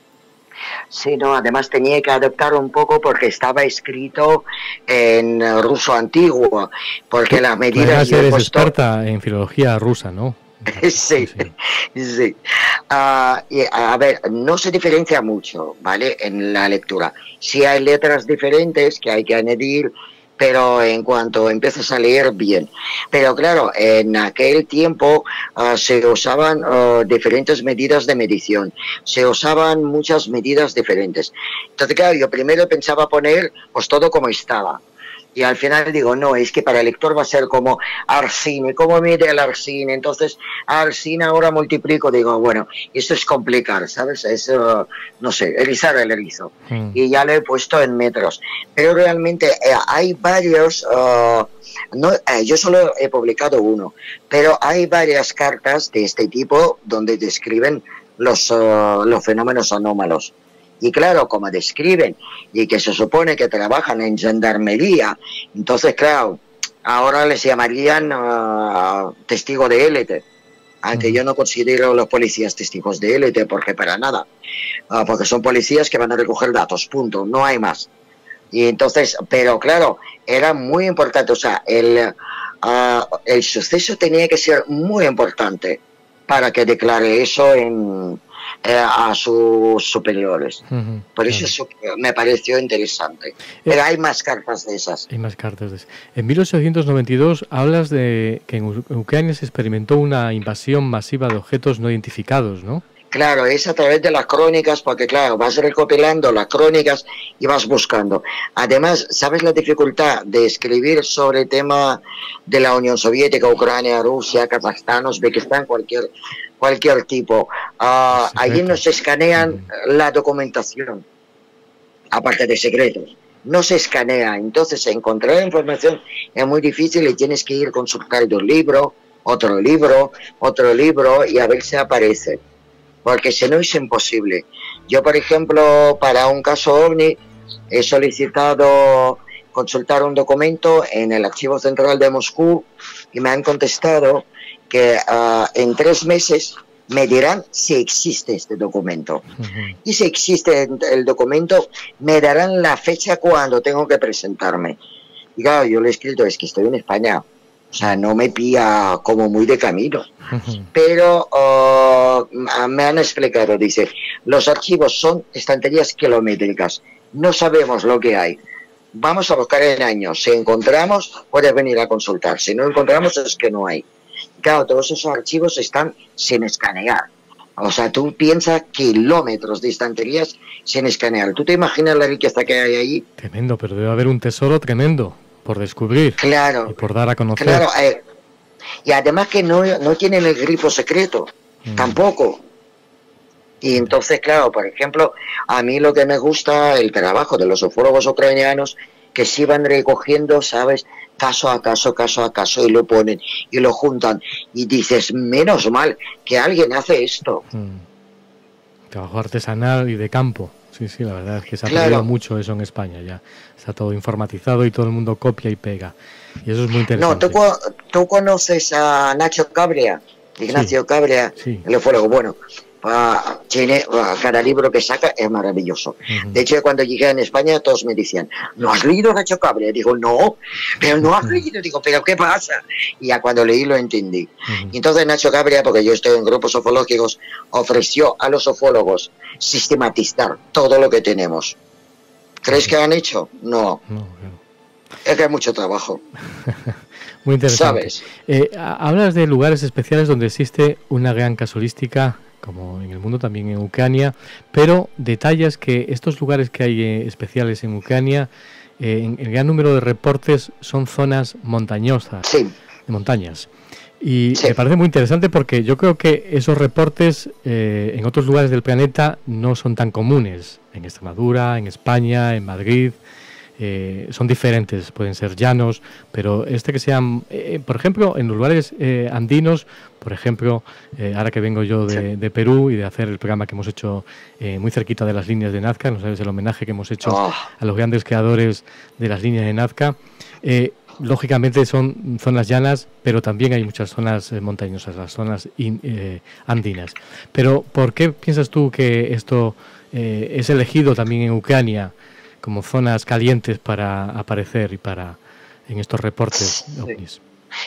Sí, no, además tenía que adaptar un poco porque estaba escrito en ruso antiguo, porque las medidas...
Además eres puesto... experta en filología rusa, ¿no?
Sí, sí. sí. Uh, y, a ver, no se diferencia mucho, ¿vale? En la lectura. Sí hay letras diferentes que hay que añadir, pero en cuanto empiezas a leer, bien. Pero claro, en aquel tiempo uh, se usaban uh, diferentes medidas de medición, se usaban muchas medidas diferentes. Entonces, claro, yo primero pensaba poner pues todo como estaba. Y al final digo, no, es que para el lector va a ser como Arsine, ¿cómo mide el Arsine? Entonces, Arsine ahora multiplico, digo, bueno, esto es complicar, ¿sabes? Es, uh, no sé, erizar el erizo. Mm. Y ya lo he puesto en metros. Pero realmente eh, hay varios, uh, no, eh, yo solo he publicado uno, pero hay varias cartas de este tipo donde describen los, uh, los fenómenos anómalos. Y claro, como describen, y que se supone que trabajan en gendarmería, entonces claro, ahora les llamarían uh, testigo de élite, aunque yo no considero a los policías testigos de élite, porque para nada, uh, porque son policías que van a recoger datos, punto, no hay más. Y entonces, pero claro, era muy importante, o sea, el, uh, el suceso tenía que ser muy importante para que declare eso en... Eh, a sus superiores. Uh-huh, Por eso, uh-huh. eso me pareció interesante. Pero hay más cartas de esas.
Hay más cartas de esas. En mil ochocientos noventa y dos hablas de que en Ucrania se experimentó una invasión masiva de objetos no identificados, ¿no?
Claro, es a través de las crónicas, porque claro, vas recopilando las crónicas y vas buscando. Además, ¿sabes la dificultad de escribir sobre el tema de la Unión Soviética, Ucrania, Rusia, Kazajstán, Uzbekistán, cualquier, cualquier tipo? Uh, allí no se escanean la documentación, aparte de secretos. No se escanea, entonces encontrar información es muy difícil y tienes que ir a consultar un libro, otro libro, otro libro y a ver si aparece. Porque si no es imposible. Yo, por ejemplo, para un caso OVNI, he solicitado consultar un documento en el Archivo Central de Moscú y me han contestado que uh, en tres meses me dirán si existe este documento. Uh-huh. Y si existe el documento, me darán la fecha cuando tengo que presentarme. Y claro, yo le he escrito, es que estoy en España. O sea, no me pilla como muy de camino. Uh-huh. Pero uh, me han explicado, dice, los archivos son estanterías kilométricas. No sabemos lo que hay. Vamos a buscar en años. Si encontramos, puedes venir a consultar. Si no encontramos, es que no hay. Claro, todos esos archivos están sin escanear. O sea, tú piensas kilómetros de estanterías sin escanear. ¿Tú te imaginas la riqueza que hay ahí?
Tremendo, pero debe haber un tesoro tremendo por descubrir,
claro,
y por dar a conocer.
Claro, eh, y además que no, no tienen el grifo secreto, mm. tampoco. Y entonces, claro, por ejemplo, a mí lo que me gusta, el trabajo de los ufólogos ucranianos, que sí van recogiendo, ¿sabes?, caso a caso, caso a caso, y lo ponen, y lo juntan, y dices, menos mal que alguien hace esto.
Mm. Trabajo artesanal y de campo. Sí, sí, la verdad es que se ha claro. perdido mucho eso en España ya. Está todo informatizado y todo el mundo copia y pega. Y eso es muy interesante.
No, tú, tú conoces a Nacho Cabria, Ignacio sí. Cabria, sí. el ufólogo. Bueno, uh, tiene, uh, cada libro que saca es maravilloso. Uh-huh. De hecho, cuando llegué en España, todos me decían, ¿no has leído Nacho Cabria? Digo, no, pero no has uh-huh. leído. Digo, ¿pero qué pasa? Y ya cuando leí lo entendí. Uh-huh. Y entonces Nacho Cabria, porque yo estoy en grupos ufológicos, ofreció a los ufólogos sistematizar todo lo que tenemos. ¿Crees que han hecho? No. no, no. Es que hay mucho trabajo.
Muy interesante. ¿Sabes? Eh, hablas de lugares especiales donde existe una gran casuística como en el mundo, también en Ucrania, pero detallas que estos lugares que hay eh, especiales en Ucrania, eh, en el gran número de reportes son zonas montañosas,
sí.
de montañas. Y
sí.
me parece muy interesante porque yo creo que esos reportes eh, en otros lugares del planeta no son tan comunes. En Extremadura, en España, en Madrid, eh, son diferentes, pueden ser llanos, pero este que sean, eh, por ejemplo, en los lugares eh, andinos, por ejemplo, eh, ahora que vengo yo de, sí. de Perú y de hacer el programa que hemos hecho eh, muy cerquita de las líneas de Nazca, no sabes el homenaje que hemos hecho oh. a los grandes creadores de las líneas de Nazca, eh, lógicamente son zonas llanas, pero también hay muchas zonas eh, montañosas, las zonas in, eh, andinas. Pero ¿por qué piensas tú que esto eh, es elegido también en Ucrania como zonas calientes para aparecer y para en estos reportes
sí.
ovnis?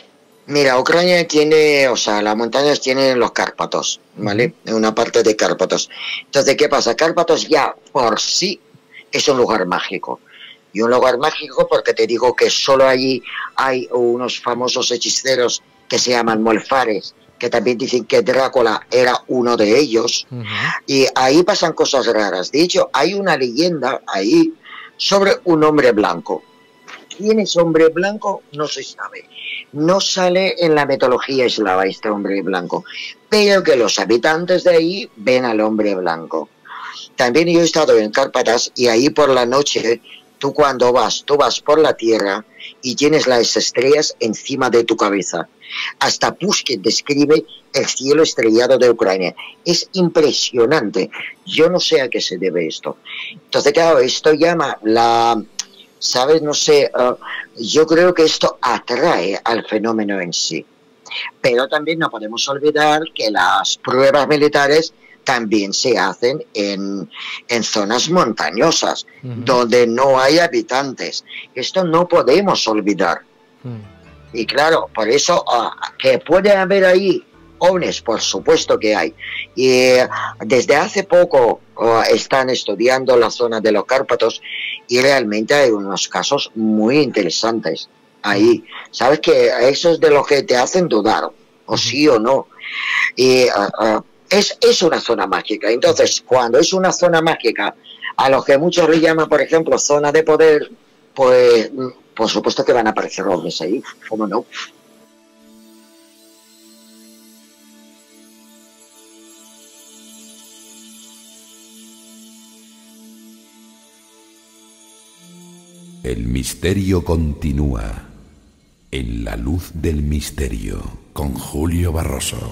Mira, Ucrania tiene, o sea, las montañas tienen los Cárpatos, ¿vale? En una parte de Cárpatos. Entonces, ¿qué pasa? Cárpatos ya por sí es un lugar mágico. Y un lugar mágico porque te digo que solo allí hay unos famosos hechiceros que se llaman Molfares, que también dicen que Drácula era uno de ellos. Uh-huh. Y ahí pasan cosas raras. De hecho, hay una leyenda ahí sobre un hombre blanco. ¿Quién es hombre blanco? No se sabe. No sale en la mitología eslava este hombre blanco. Pero que los habitantes de ahí ven al hombre blanco. También yo he estado en Cárpatas y ahí por la noche... Tú cuando vas, tú vas por la tierra y tienes las estrellas encima de tu cabeza. Hasta Pushkin describe el cielo estrellado de Ucrania. Es impresionante. Yo no sé a qué se debe esto. Entonces, claro, esto llama la... ¿Sabes? No sé. Uh, yo creo que esto atrae al fenómeno en sí. Pero también no podemos olvidar que las pruebas militares también se hacen en, en zonas montañosas, uh-huh. donde no hay habitantes. Esto no podemos olvidar. Uh-huh. Y claro, por eso, uh, que puede haber ahí ovnis, por supuesto que hay. Y uh, desde hace poco uh, están estudiando la zona de los Cárpatos y realmente hay unos casos muy interesantes ahí. Sabes que eso es de lo que te hacen dudar, o uh-huh. sí o no. Y... Uh, uh, Es, es una zona mágica. Entonces, cuando es una zona mágica, a lo que muchos le llaman, por ejemplo, zona de poder, pues, por supuesto que van a aparecer ovnis ahí, ¿cómo no?
El misterio continúa en La Luz del Misterio con Julio Barroso.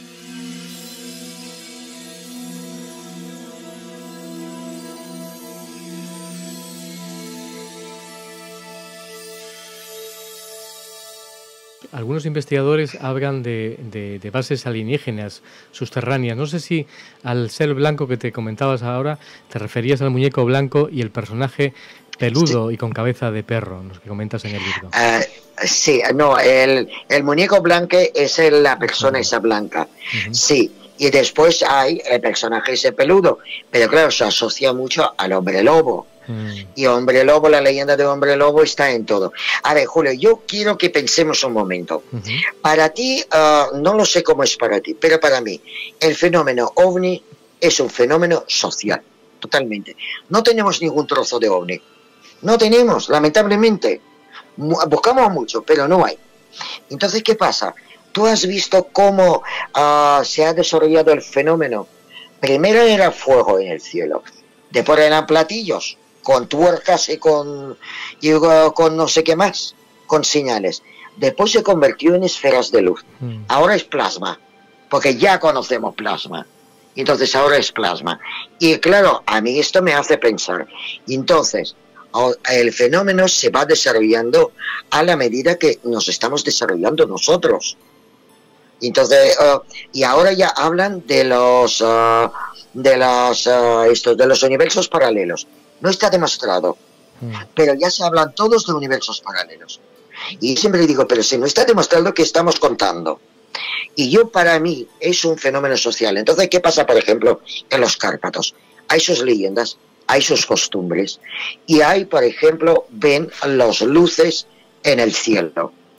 Algunos investigadores hablan de, de, de bases alienígenas subterráneas. No sé si al ser blanco que te comentabas ahora te referías al muñeco blanco y el personaje peludo sí. y con cabeza de perro, los que comentas en el libro.
Uh, sí, no, el, el muñeco blanco es el, la persona uh-huh. esa blanca. Uh-huh. Sí, y después hay el personaje ese peludo, pero claro, se asocia mucho al hombre lobo. Y hombre lobo, la leyenda de hombre lobo está en todo. A ver, Julio, yo quiero que pensemos un momento. Uh-huh. Para ti, uh, no lo sé cómo es para ti, pero para mí, el fenómeno ovni es un fenómeno social, totalmente. No tenemos ningún trozo de ovni. No tenemos, lamentablemente. Buscamos mucho, pero no hay. Entonces, ¿qué pasa? Tú has visto cómo uh, se ha desarrollado el fenómeno. Primero era fuego en el cielo, después eran platillos con tuercas y con, y con no sé qué más, con señales. Después se convirtió en esferas de luz. Mm. Ahora es plasma, porque ya conocemos plasma. Entonces ahora es plasma. Y claro, a mí esto me hace pensar. Entonces, el fenómeno se va desarrollando a la medida que nos estamos desarrollando nosotros. Entonces, uh, y ahora ya hablan de los, uh, de los, uh, estos, de los universos paralelos. No está demostrado, mm. pero ya se hablan todos de universos paralelos. Y siempre digo, pero si no está demostrado, ¿qué estamos contando? Y yo, para mí, es un fenómeno social. Entonces, ¿qué pasa, por ejemplo, en los Cárpatos? Hay sus leyendas, hay sus costumbres, y hay, por ejemplo, ven las luces en el cielo.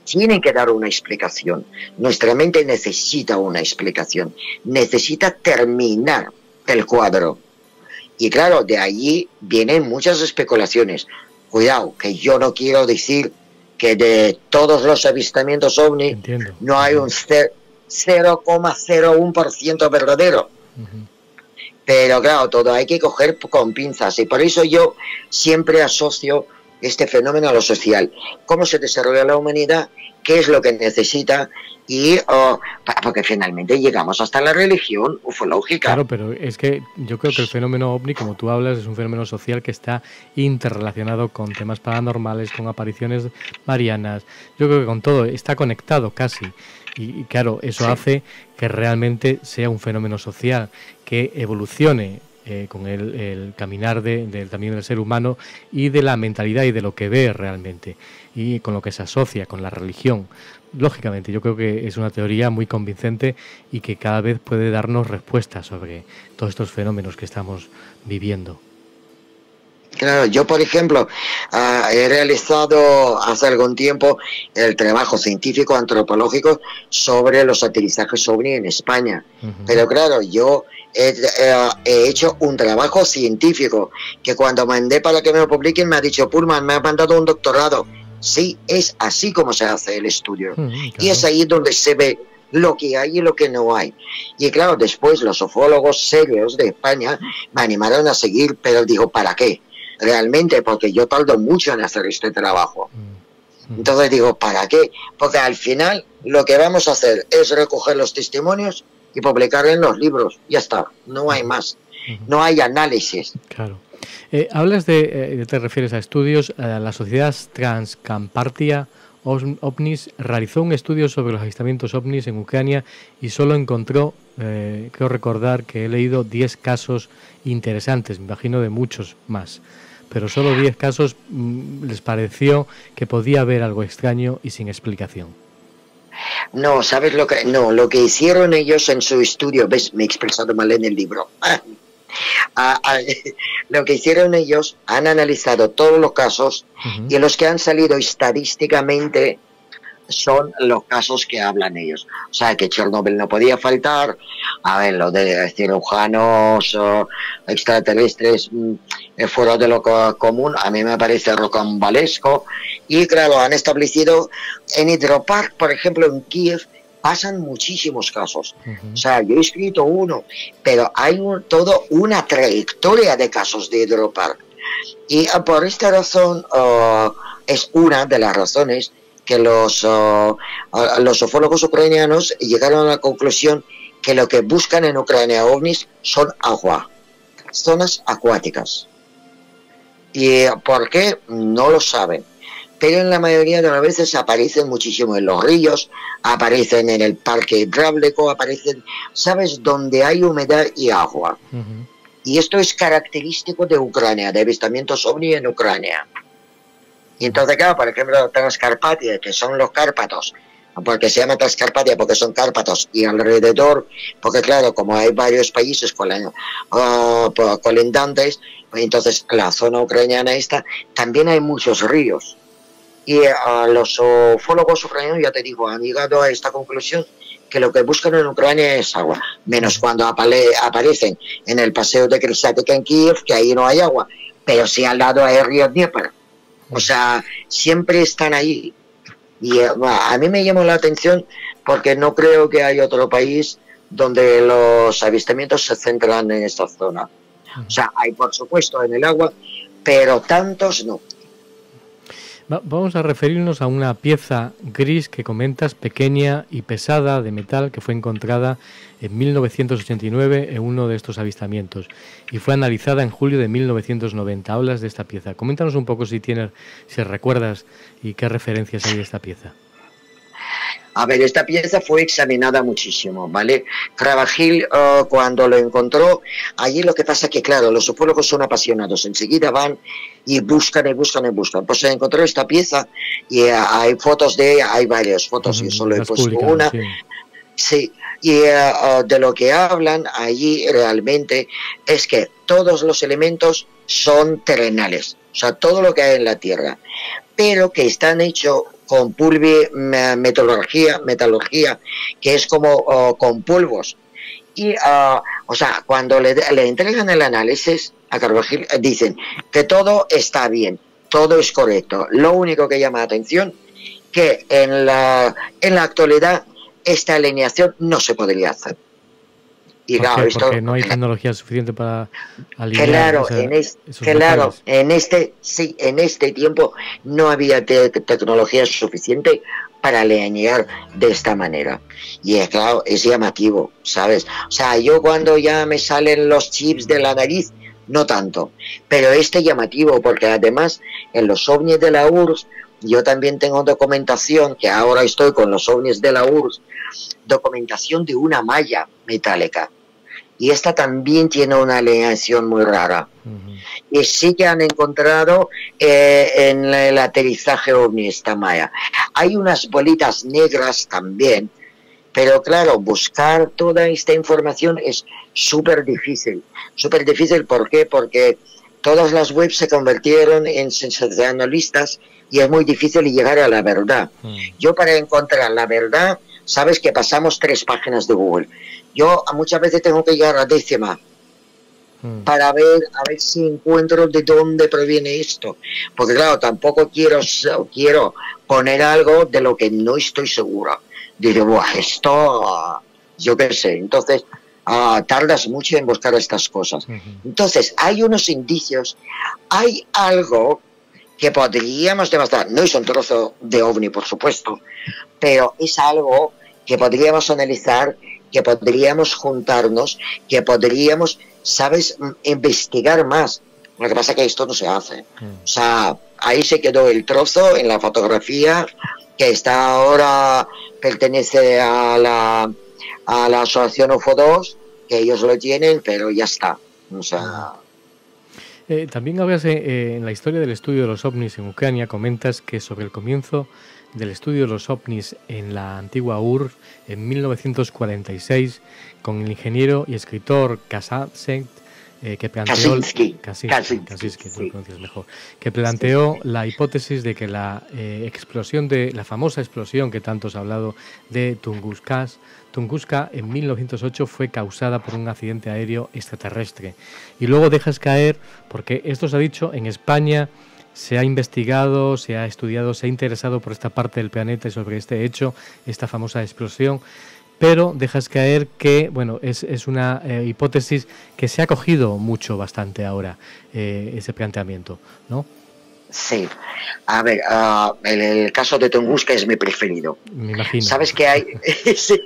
tienen que dar una explicación. Nuestra mente necesita una explicación, necesita terminar el cuadro. Y claro, de allí vienen muchas especulaciones. Cuidado, que yo no quiero decir que de todos los avistamientos ovni Entiendo. no hay un cero coma cero uno por ciento verdadero. Uh-huh. Pero claro, todo hay que coger con pinzas y por eso yo siempre asocio este fenómeno a lo social. ¿Cómo se desarrolla la humanidad? ¿Qué es lo que necesita? Y oh, porque finalmente llegamos hasta la religión ufológica.
Claro, pero es que yo creo que el fenómeno ovni, como tú hablas, es un fenómeno social que está interrelacionado con temas paranormales, con apariciones marianas. Yo creo que con todo está conectado casi. Y, y claro, eso sí. hace que realmente sea un fenómeno social, que evolucione eh, con el, el caminar de, de, también del ser humano y de la mentalidad y de lo que ve realmente, y con lo que se asocia con la religión. Lógicamente, yo creo que es una teoría muy convincente y que cada vez puede darnos respuestas sobre todos estos fenómenos que estamos viviendo.
Claro, yo por ejemplo uh, he realizado hace algún tiempo el trabajo científico antropológico sobre los aterrizajes ovni en España. Uh-huh. Pero claro, yo he, uh, he hecho un trabajo científico que cuando mandé para que me lo publiquen me ha dicho, Pullman, me ha mandado un doctorado. Sí, es así como se hace el estudio. Uh-huh, claro. Y es ahí donde se ve lo que hay y lo que no hay. Y claro, después los ufólogos serios de España me animaron a seguir, pero digo, ¿para qué? Realmente, porque yo tardo mucho en hacer este trabajo. Entonces digo, ¿para qué? Porque al final lo que vamos a hacer es recoger los testimonios y publicarlos en los libros. Ya está, no hay más. No hay análisis.
Claro. Eh, hablas de, eh, te refieres a estudios, eh, la Sociedad Transcarpathia OVNIS realizó un estudio sobre los avistamientos ovnis en Ucrania y solo encontró, eh, creo recordar que he leído diez casos interesantes, me imagino de muchos más, pero solo diez casos mmm, les pareció que podía haber algo extraño y sin explicación.
No, ¿sabes lo que? No, lo que hicieron ellos en su estudio, ves, me he expresado mal en el libro. Ah, ah, ah, lo que hicieron ellos, han analizado todos los casos uh-huh. y los que han salido estadísticamente son los casos que hablan ellos. O sea, que Chernobyl no podía faltar. A ver, lo de cirujanos o extraterrestres eh, fuera de lo común, a mí me parece rocambolesco. Y claro, han establecido en Hydropark, por ejemplo, en Kiev, pasan muchísimos casos. Uh-huh. O sea, yo he escrito uno, pero hay un, todo una trayectoria de casos de Hydropark. Y uh, por esta razón, uh, es una de las razones que los, uh, uh, los ufólogos ucranianos llegaron a la conclusión que lo que buscan en Ucrania ovnis son agua, zonas acuáticas. ¿Y por qué? No lo saben. Pero en la mayoría de las veces aparecen muchísimo en los ríos, aparecen en el parque hidráulico, aparecen, ¿sabes?, donde hay humedad y agua. Uh-huh. Y esto es característico de Ucrania, de avistamientos ovni en Ucrania. Y entonces, claro, por ejemplo, Transcarpathia, que son los Cárpatos, porque se llama Transcarpathia porque son Cárpatos, y alrededor, porque claro, como hay varios países uh, colindantes, pues entonces la zona ucraniana esta, también hay muchos ríos. Y uh, los ufólogos ucranianos, ya te digo, han llegado a esta conclusión que lo que buscan en Ucrania es agua, menos cuando apale, aparecen en el paseo de Krisatica en Kiev, que ahí no hay agua, pero sí al lado hay el río Dnieper. O sea, siempre están ahí. Y uh, a mí me llamó la atención porque no creo que haya otro país donde los avistamientos se centran en esta zona. O sea, hay por supuesto en el agua, pero tantos no.
Vamos a referirnos a una pieza gris que comentas, pequeña y pesada, de metal, que fue encontrada en mil novecientos ochenta y nueve en uno de estos avistamientos y fue analizada en julio de mil novecientos noventa. Hablas de esta pieza. Coméntanos un poco si tienes, si recuerdas y qué referencias hay de esta pieza.
A ver, esta pieza fue examinada muchísimo, ¿vale? Cravagil, uh, cuando lo encontró, allí lo que pasa es que, claro, los ufólogos son apasionados, enseguida van y buscan y buscan y buscan. Pues se encontró esta pieza y uh, hay fotos de ella, hay varias fotos, uh-huh, yo solo he puesto una. Sí, sí. Y uh, uh, de lo que hablan allí realmente es que todos los elementos son terrenales, o sea, todo lo que hay en la Tierra, pero que están hechos con pulvi metalurgia, metalurgia, que es como uh, con polvos. Y, uh, o sea, cuando le, le entregan el análisis a Carvajal, dicen que todo está bien, todo es correcto. Lo único que llama la atención que en la, en la actualidad esta alineación no se podría hacer. Y
¿Por
claro,
qué?
esto,
Porque no hay tecnología suficiente para alinear
claro,
esa,
en es,
esos
claro,
metales.
en este sí, en este tiempo no había te tecnología suficiente para alinear de esta manera. Y es claro, es llamativo, ¿sabes? O sea, yo cuando ya me salen los chips de la nariz, no tanto, pero este llamativo, porque además en los ovnis de la U R S S, yo también tengo documentación, que ahora estoy con los ovnis de la U R S S, documentación de una malla metálica. Y esta también tiene una alineación muy rara. Uh-huh. Y sí que han encontrado eh, en el aterrizaje ovni esta malla. Hay unas bolitas negras también, pero claro, buscar toda esta información es súper difícil. Súper difícil, ¿por qué? Porque todas las webs se convirtieron en sensacionalistas y es muy difícil llegar a la verdad. Uh-huh. Yo para encontrar la verdad, sabes que pasamos tres páginas de Google. Yo muchas veces tengo que llegar a décima mm. para ver a ver si encuentro de dónde proviene esto. Porque claro, tampoco quiero, quiero poner algo de lo que no estoy seguro. Digo, buah, esto, yo qué sé. Entonces, uh, tardas mucho en buscar estas cosas. Mm-hmm. Entonces, hay unos indicios, hay algo que podríamos demostrar. No es un trozo de ovni, por supuesto, pero es algo que podríamos analizar, que podríamos juntarnos, que podríamos, ¿sabes?, investigar más. Lo que pasa es que esto no se hace. Mm. O sea, ahí se quedó el trozo en la fotografía, que está ahora, pertenece a la, a la asociación U F O dos, que ellos lo tienen, pero ya está. O sea...
Eh, también hablas eh, en la historia del estudio de los ovnis en Ucrania, comentas que sobre el comienzo del estudio de los ovnis en la antigua U R S S en mil novecientos cuarenta y seis, con el ingeniero y escritor Kaczynski, eh, que planteó
Kaczynski,
Kaczynski, Kaczynski, sí. Pronuncias mejor, que planteó sí. la hipótesis de que la eh, explosión de la famosa explosión que tanto se ha hablado de Tunguska, Tunguska en mil novecientos ocho fue causada por un accidente aéreo extraterrestre. Y luego dejas caer, porque esto se ha dicho en España. Se ha investigado, se ha estudiado, se ha interesado por esta parte del planeta y sobre este hecho, esta famosa explosión, pero dejas caer que, bueno, es, es una eh, hipótesis que se ha cogido mucho, bastante ahora, eh, ese planteamiento, ¿no?
Sí. A ver, uh, el, el caso de Tunguska es mi preferido.
Me imagino.
Sabes que hay, sí,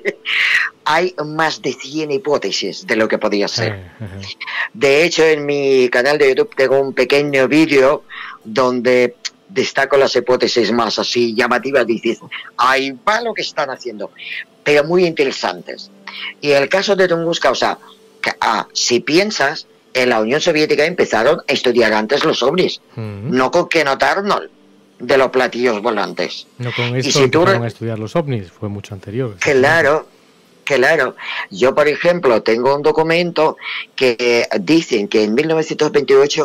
hay más de cien hipótesis de lo que podía ser. Eh, uh-huh. De hecho, en mi canal de YouTube tengo un pequeño vídeo donde destaco las hipótesis más así llamativas. Dices, ahí va lo que están haciendo, pero muy interesantes. Y el caso de Tunguska, o sea, que, ah, si piensas, en la Unión Soviética empezaron a estudiar antes los ovnis, uh-huh. no con Ken Arnold de los platillos volantes.
No con esto
y si
empezaron
tú...
a estudiar los ovnis, fue mucho anterior.
Claro, claro. Yo, por ejemplo, tengo un documento que dicen que en mil novecientos veintiocho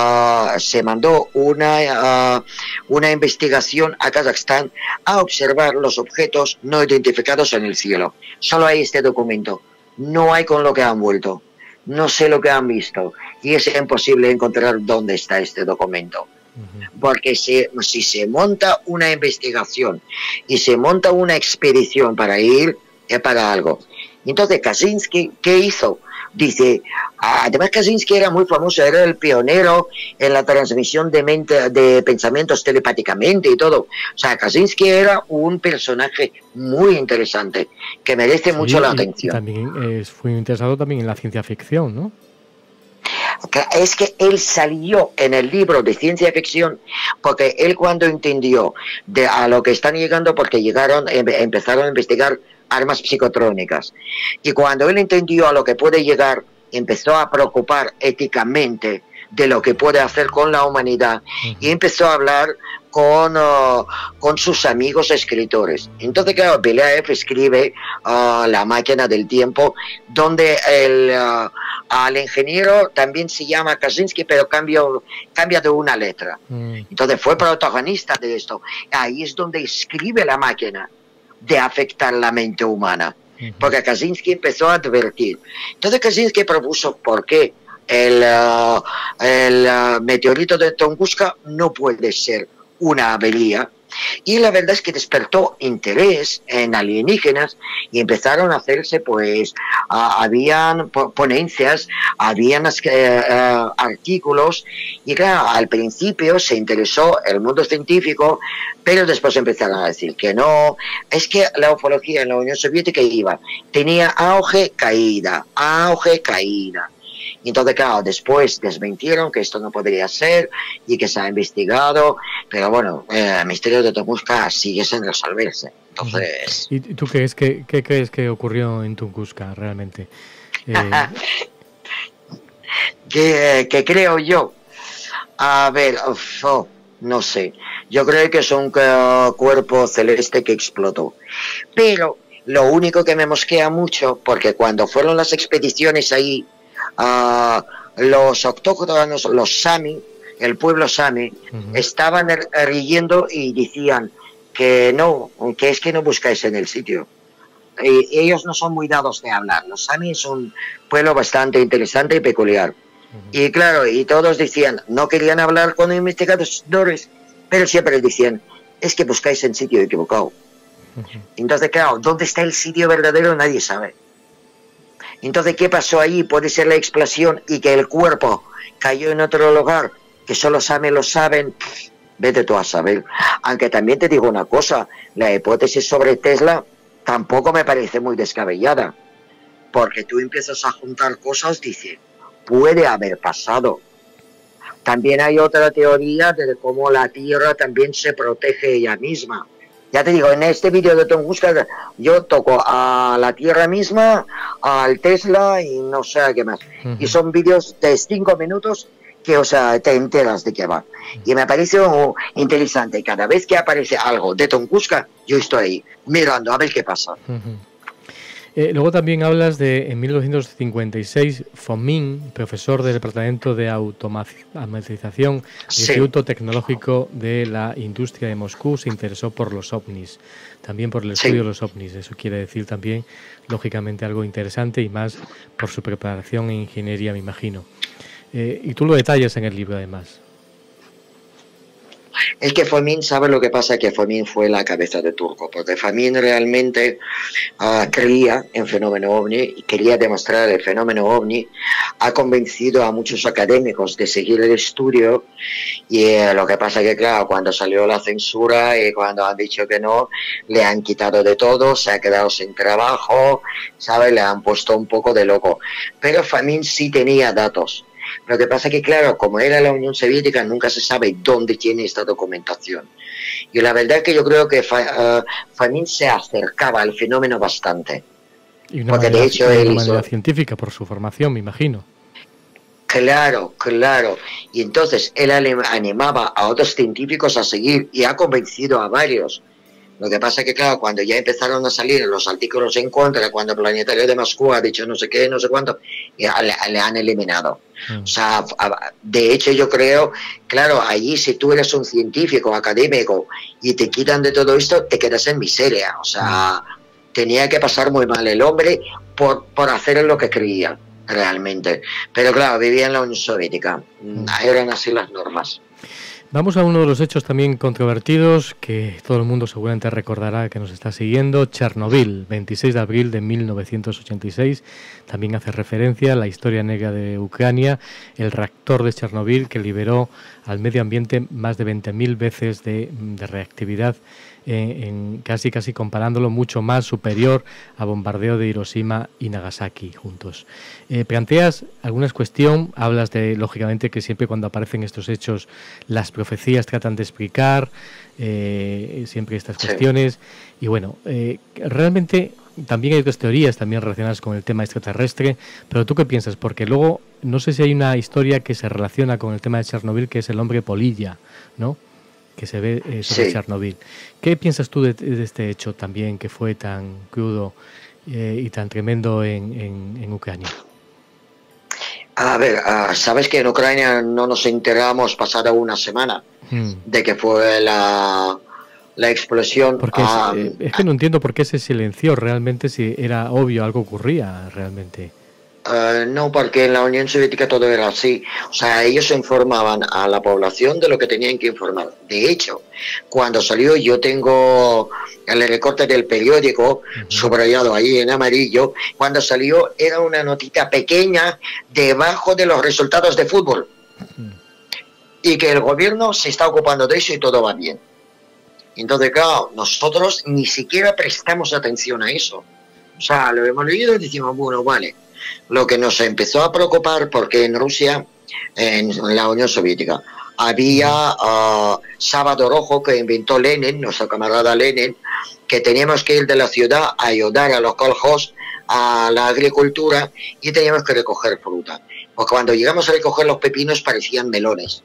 uh, se mandó una, uh, una investigación a Kazajstán a observar los objetos no identificados en el cielo. Solo hay este documento. No hay con lo que han vuelto. No sé lo que han visto y es imposible encontrar dónde está este documento. Uh-huh. Porque si, si se monta una investigación y se monta una expedición para ir, es para algo. Entonces, Kaczynski, ¿qué hizo? Dice, además Kaczynski era muy famoso, era el pionero en la transmisión de, mente, de pensamientos telepáticamente y todo. O sea, Kaczynski era un personaje muy interesante, que merece sí, mucho la atención.
También eh, fue interesado también en la ciencia ficción, ¿no?
Es que él salió en el libro de ciencia ficción porque él cuando entendió de a lo que están llegando, porque llegaron, empezaron a investigar armas psicotrónicas, y cuando él entendió a lo que puede llegar, empezó a preocupar éticamente de lo que puede hacer con la humanidad, uh-huh. y empezó a hablar con, uh, con sus amigos escritores. Entonces, claro, Belaev escribe uh, La máquina del tiempo, donde él, uh, al ingeniero también se llama Kaczynski, pero cambio, cambia de una letra. Mm. Entonces fue protagonista de esto. Ahí es donde escribe la máquina de afectar la mente humana. Uh-huh. Porque Kaczynski empezó a advertir. Entonces Kaczynski propuso por qué el, uh, el uh, meteorito de Tunguska no puede ser una avería. Y la verdad es que despertó interés en alienígenas y empezaron a hacerse, pues, uh, habían ponencias, habían uh, uh, artículos, y claro, al principio se interesó el mundo científico, pero después empezaron a decir que no, es que la ufología en la Unión Soviética iba, tenía auge, caída, auge, caída. Y entonces, claro, después desmintieron que esto no podría ser y que se ha investigado, pero bueno, eh, el misterio de Tunguska sigue sin resolverse. Entonces...
¿Y tú crees que, qué crees que ocurrió en Tunguska realmente? Eh...
¿Qué, ¿Qué creo yo? A ver, oh, no sé. Yo creo que es un uh, cuerpo celeste que explotó. Pero lo único que me mosquea mucho, porque cuando fueron las expediciones ahí, Uh, los autóctonos, los Sami, el pueblo Sami, uh-huh. estaban er, riendo y decían que no, que es que no buscáis en el sitio. Y ellos no son muy dados de hablar. Los Sami es un pueblo bastante interesante y peculiar. Uh-huh. Y claro, y todos decían, no querían hablar con investigadores, pero siempre decían, es que buscáis en sitio equivocado. Uh-huh. Entonces, claro, ¿dónde está el sitio verdadero? Nadie sabe. Entonces, ¿qué pasó ahí? Puede ser la explosión y que el cuerpo cayó en otro lugar, que solo saben lo saben. Vete tú a saber. Aunque también te digo una cosa, la hipótesis sobre Tesla tampoco me parece muy descabellada. Porque tú empiezas a juntar cosas, dice, puede haber pasado. También hay otra teoría de cómo la Tierra también se protege ella misma. Ya te digo, en este vídeo de Tunguska yo toco a la Tierra misma, al Tesla y no sé qué más. Uh-huh. Y son vídeos de cinco minutos que, o sea, te enteras de qué va. Y me parece oh, interesante. Cada vez que aparece algo de Tunguska, yo estoy ahí mirando a ver qué pasa.
Uh-huh. Eh, luego también hablas de, en mil novecientos cincuenta y seis, Fomin, profesor del Departamento de Automatización del sí. Instituto Tecnológico de la Industria de Moscú, se interesó por los ovnis, también por el estudio sí. de los ovnis. Eso quiere decir también, lógicamente, algo interesante y más por su preparación en ingeniería, me imagino. Eh, y tú lo detallas en el libro, además.
Es que Fomin sabe lo que pasa, que Fomin fue la cabeza de turco, porque Fomin realmente uh, creía en fenómeno ovni y quería demostrar el fenómeno ovni, ha convencido a muchos académicos de seguir el estudio y uh, lo que pasa que claro, cuando salió la censura y cuando han dicho que no, le han quitado de todo, se ha quedado sin trabajo, ¿sabe? Le han puesto un poco de loco, pero Fomin sí tenía datos. Lo que pasa es que, claro, como era la Unión Soviética, nunca se sabe dónde tiene esta documentación. Y la verdad es que yo creo que uh, Fomin se acercaba al fenómeno bastante.
Y una porque manera, de hecho él una manera hizo... científica por su formación, me imagino.
Claro, claro. Y entonces él animaba a otros científicos a seguir y ha convencido a varios. Lo que pasa es que, claro, cuando ya empezaron a salir los artículos en contra, cuando el Planetario de Moscú ha dicho no sé qué, no sé cuánto, ya le, le han eliminado. Mm. O sea, de hecho yo creo, claro, allí si tú eres un científico, académico, y te quitan de todo esto, te quedas en miseria. O sea, mm. tenía que pasar muy mal el hombre por, por hacer lo que creía, realmente. Pero claro, vivía en la Unión Soviética. Mm. Eran así las normas.
Vamos a uno de los hechos también controvertidos que todo el mundo seguramente recordará que nos está siguiendo, Chernobyl, veintiséis de abril de mil novecientos ochenta y seis. También hace referencia a la historia negra de Ucrania, el reactor de Chernobyl que liberó al medio ambiente más de veinte mil veces de, de reactividad, en, en casi casi comparándolo mucho más superior a bombardeo de Hiroshima y Nagasaki juntos. Eh, planteas alguna cuestión, hablas de, lógicamente, que siempre cuando aparecen estos hechos las profecías tratan de explicar eh, siempre estas cuestiones sí. y bueno, eh, realmente también hay otras teorías también relacionadas con el tema extraterrestre, pero ¿tú qué piensas? Porque luego no sé si hay una historia que se relaciona con el tema de Chernobyl, que es el hombre polilla, ¿no? Que se ve eh, sobre sí. Chernobyl. ¿Qué piensas tú de, de este hecho también que fue tan crudo eh, y tan tremendo en, en, en Ucrania?
A ver, uh, sabes que en Ucrania no nos enteramos pasada una semana hmm. de que fue la, la explosión.
Porque
uh,
es, es que no entiendo por qué se silenció realmente, si era obvio algo ocurría realmente.
Uh, no, porque en la Unión Soviética todo era así. O sea, ellos informaban a la población de lo que tenían que informar. De hecho, cuando salió, yo tengo el recorte del periódico uh-huh. subrayado ahí en amarillo. Cuando salió, era una notita pequeña debajo de los resultados de fútbol. Uh-huh. Y que el gobierno se está ocupando de eso y todo va bien. Entonces, claro, nosotros ni siquiera prestamos atención a eso. O sea, lo hemos leído y decimos, bueno, vale. Lo que nos empezó a preocupar, porque en Rusia, en la Unión Soviética, había uh, Sábado Rojo que inventó Lenin, nuestro camarada Lenin, que teníamos que ir de la ciudad a ayudar a los kolhos, a la agricultura, y teníamos que recoger fruta. Porque cuando llegamos a recoger los pepinos parecían melones.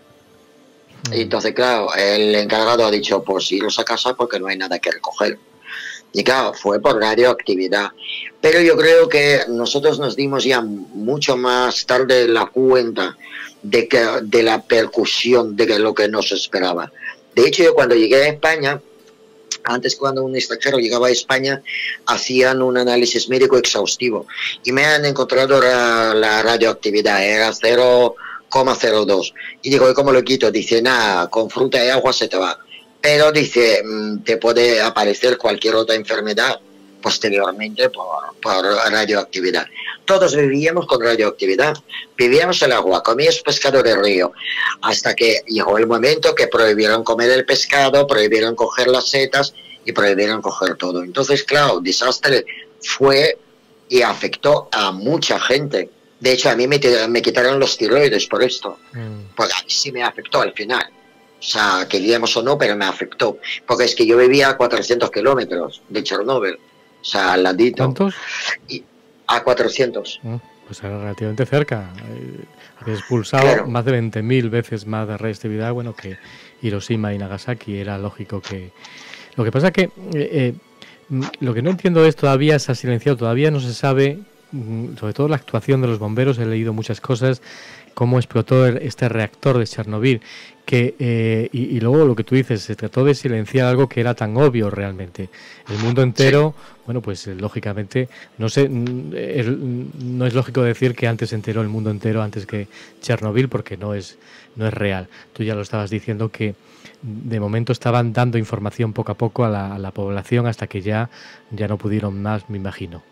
Y entonces, claro, el encargado ha dicho, pues iros a casa porque no hay nada que recoger. Y claro, fue por radioactividad. Pero yo creo que nosotros nos dimos ya mucho más tarde la cuenta de, que, de la percusión de que lo que nos esperaba. De hecho, yo cuando llegué a España, antes cuando un extranjero llegaba a España, hacían un análisis médico exhaustivo. Y me han encontrado la, la radioactividad, era cero coma cero dos. Y digo, ¿y cómo lo quito? Dice, nada, con fruta y agua se te va. Pero dice, te puede aparecer cualquier otra enfermedad posteriormente por, por radioactividad. Todos vivíamos con radioactividad, vivíamos el agua, comíamos pescado de río, hasta que llegó el momento que prohibieron comer el pescado, prohibieron coger las setas y prohibieron coger todo. Entonces, claro, desastre fue y afectó a mucha gente. De hecho, a mí me, me quitaron los tiroides por esto, mm. porque a mí sí me afectó al final. O sea, queríamos o no, pero me afectó. Porque es que yo vivía a cuatrocientos kilómetros de Chernóbil. O sea, al ladito.
¿Cuántos?
Y a cuatrocientos.
Oh, pues era relativamente cerca. Eh, había expulsado claro. más de veinte mil veces más de radioactividad, bueno, que Hiroshima y Nagasaki. Era lógico que... Lo que pasa es que... Eh, eh, lo que no entiendo es todavía, se ha silenciado, todavía no se sabe, sobre todo la actuación de los bomberos, he leído muchas cosas, cómo explotó este reactor de Chernobyl, que eh, y, y luego lo que tú dices, se trató de silenciar algo que era tan obvio realmente. El mundo entero, sí. bueno, pues lógicamente, no sé, es, no es lógico decir que antes se enteró el mundo entero antes que Chernobyl, porque no es, no es real. Tú ya lo estabas diciendo que de momento estaban dando información poco a poco a la, a la población hasta que ya, ya no pudieron más, me imagino.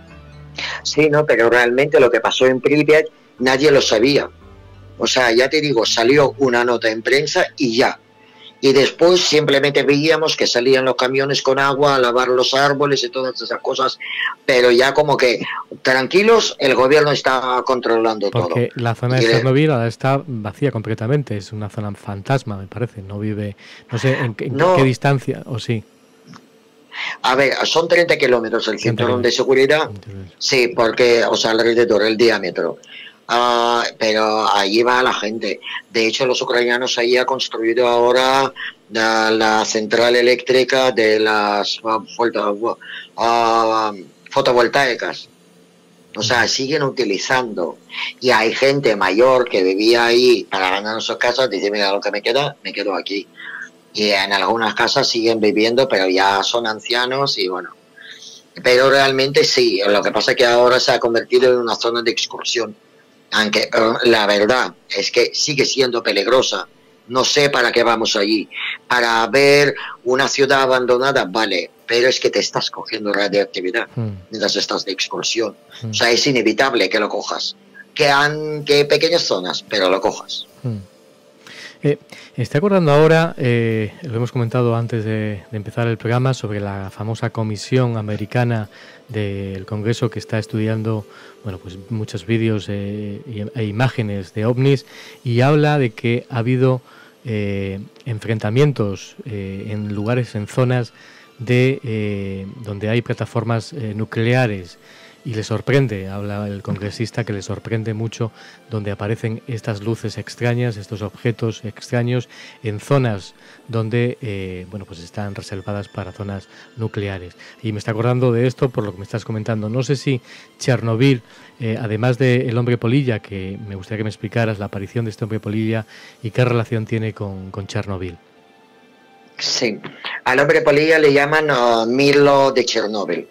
Sí, no, pero realmente lo que pasó en Pripyat nadie lo sabía. O sea, ya te digo, salió una nota en prensa y ya. Y después simplemente veíamos que salían los camiones con agua a lavar los árboles y todas esas cosas, pero ya como que tranquilos, el gobierno está controlando
Porque
todo.
Porque la zona de Chernobyl ahora está vacía completamente, es una zona fantasma, me parece, no vive, no sé en, en no. qué distancia, o sí.
A ver, son treinta kilómetros el cinturón de seguridad, sí, porque, o sea, alrededor, el diámetro. Uh, pero allí va la gente. De hecho, los ucranianos ahí han construido ahora la, la central eléctrica de las uh, uh, fotovoltaicas. O sea, siguen utilizando. Y hay gente mayor que vivía ahí para ganar sus casas, dice, mira, lo que me queda, me quedo aquí. Y en algunas casas siguen viviendo, pero ya son ancianos y bueno. Pero realmente sí, lo que pasa es que ahora se ha convertido en una zona de excursión. Aunque uh, la verdad es que sigue siendo peligrosa. No sé para qué vamos allí. Para ver una ciudad abandonada, vale, pero es que te estás cogiendo radioactividad mm. mientras estás de excursión. Mm. O sea, es inevitable que lo cojas. Que, han, que pequeñas zonas, pero lo cojas.
Mm. Eh, estoy acordando ahora, eh, lo hemos comentado antes de, de empezar el programa, sobre la famosa comisión americana del Congreso que está estudiando, bueno, pues muchos vídeos eh, e imágenes de ovnis, y habla de que ha habido eh, enfrentamientos eh, en lugares, en zonas de eh, donde hay plataformas eh, nucleares, y le sorprende, habla el congresista que le sorprende mucho donde aparecen estas luces extrañas, estos objetos extraños en zonas donde eh, bueno, pues están reservadas para zonas nucleares. Y me está acordando de esto por lo que me estás comentando. No sé si Chernobyl, eh, además de el hombre polilla, que me gustaría que me explicaras la aparición de este hombre polilla y qué relación tiene con, con Chernobyl.
Sí, al hombre polilla le llaman uh, Milo de Chernobyl.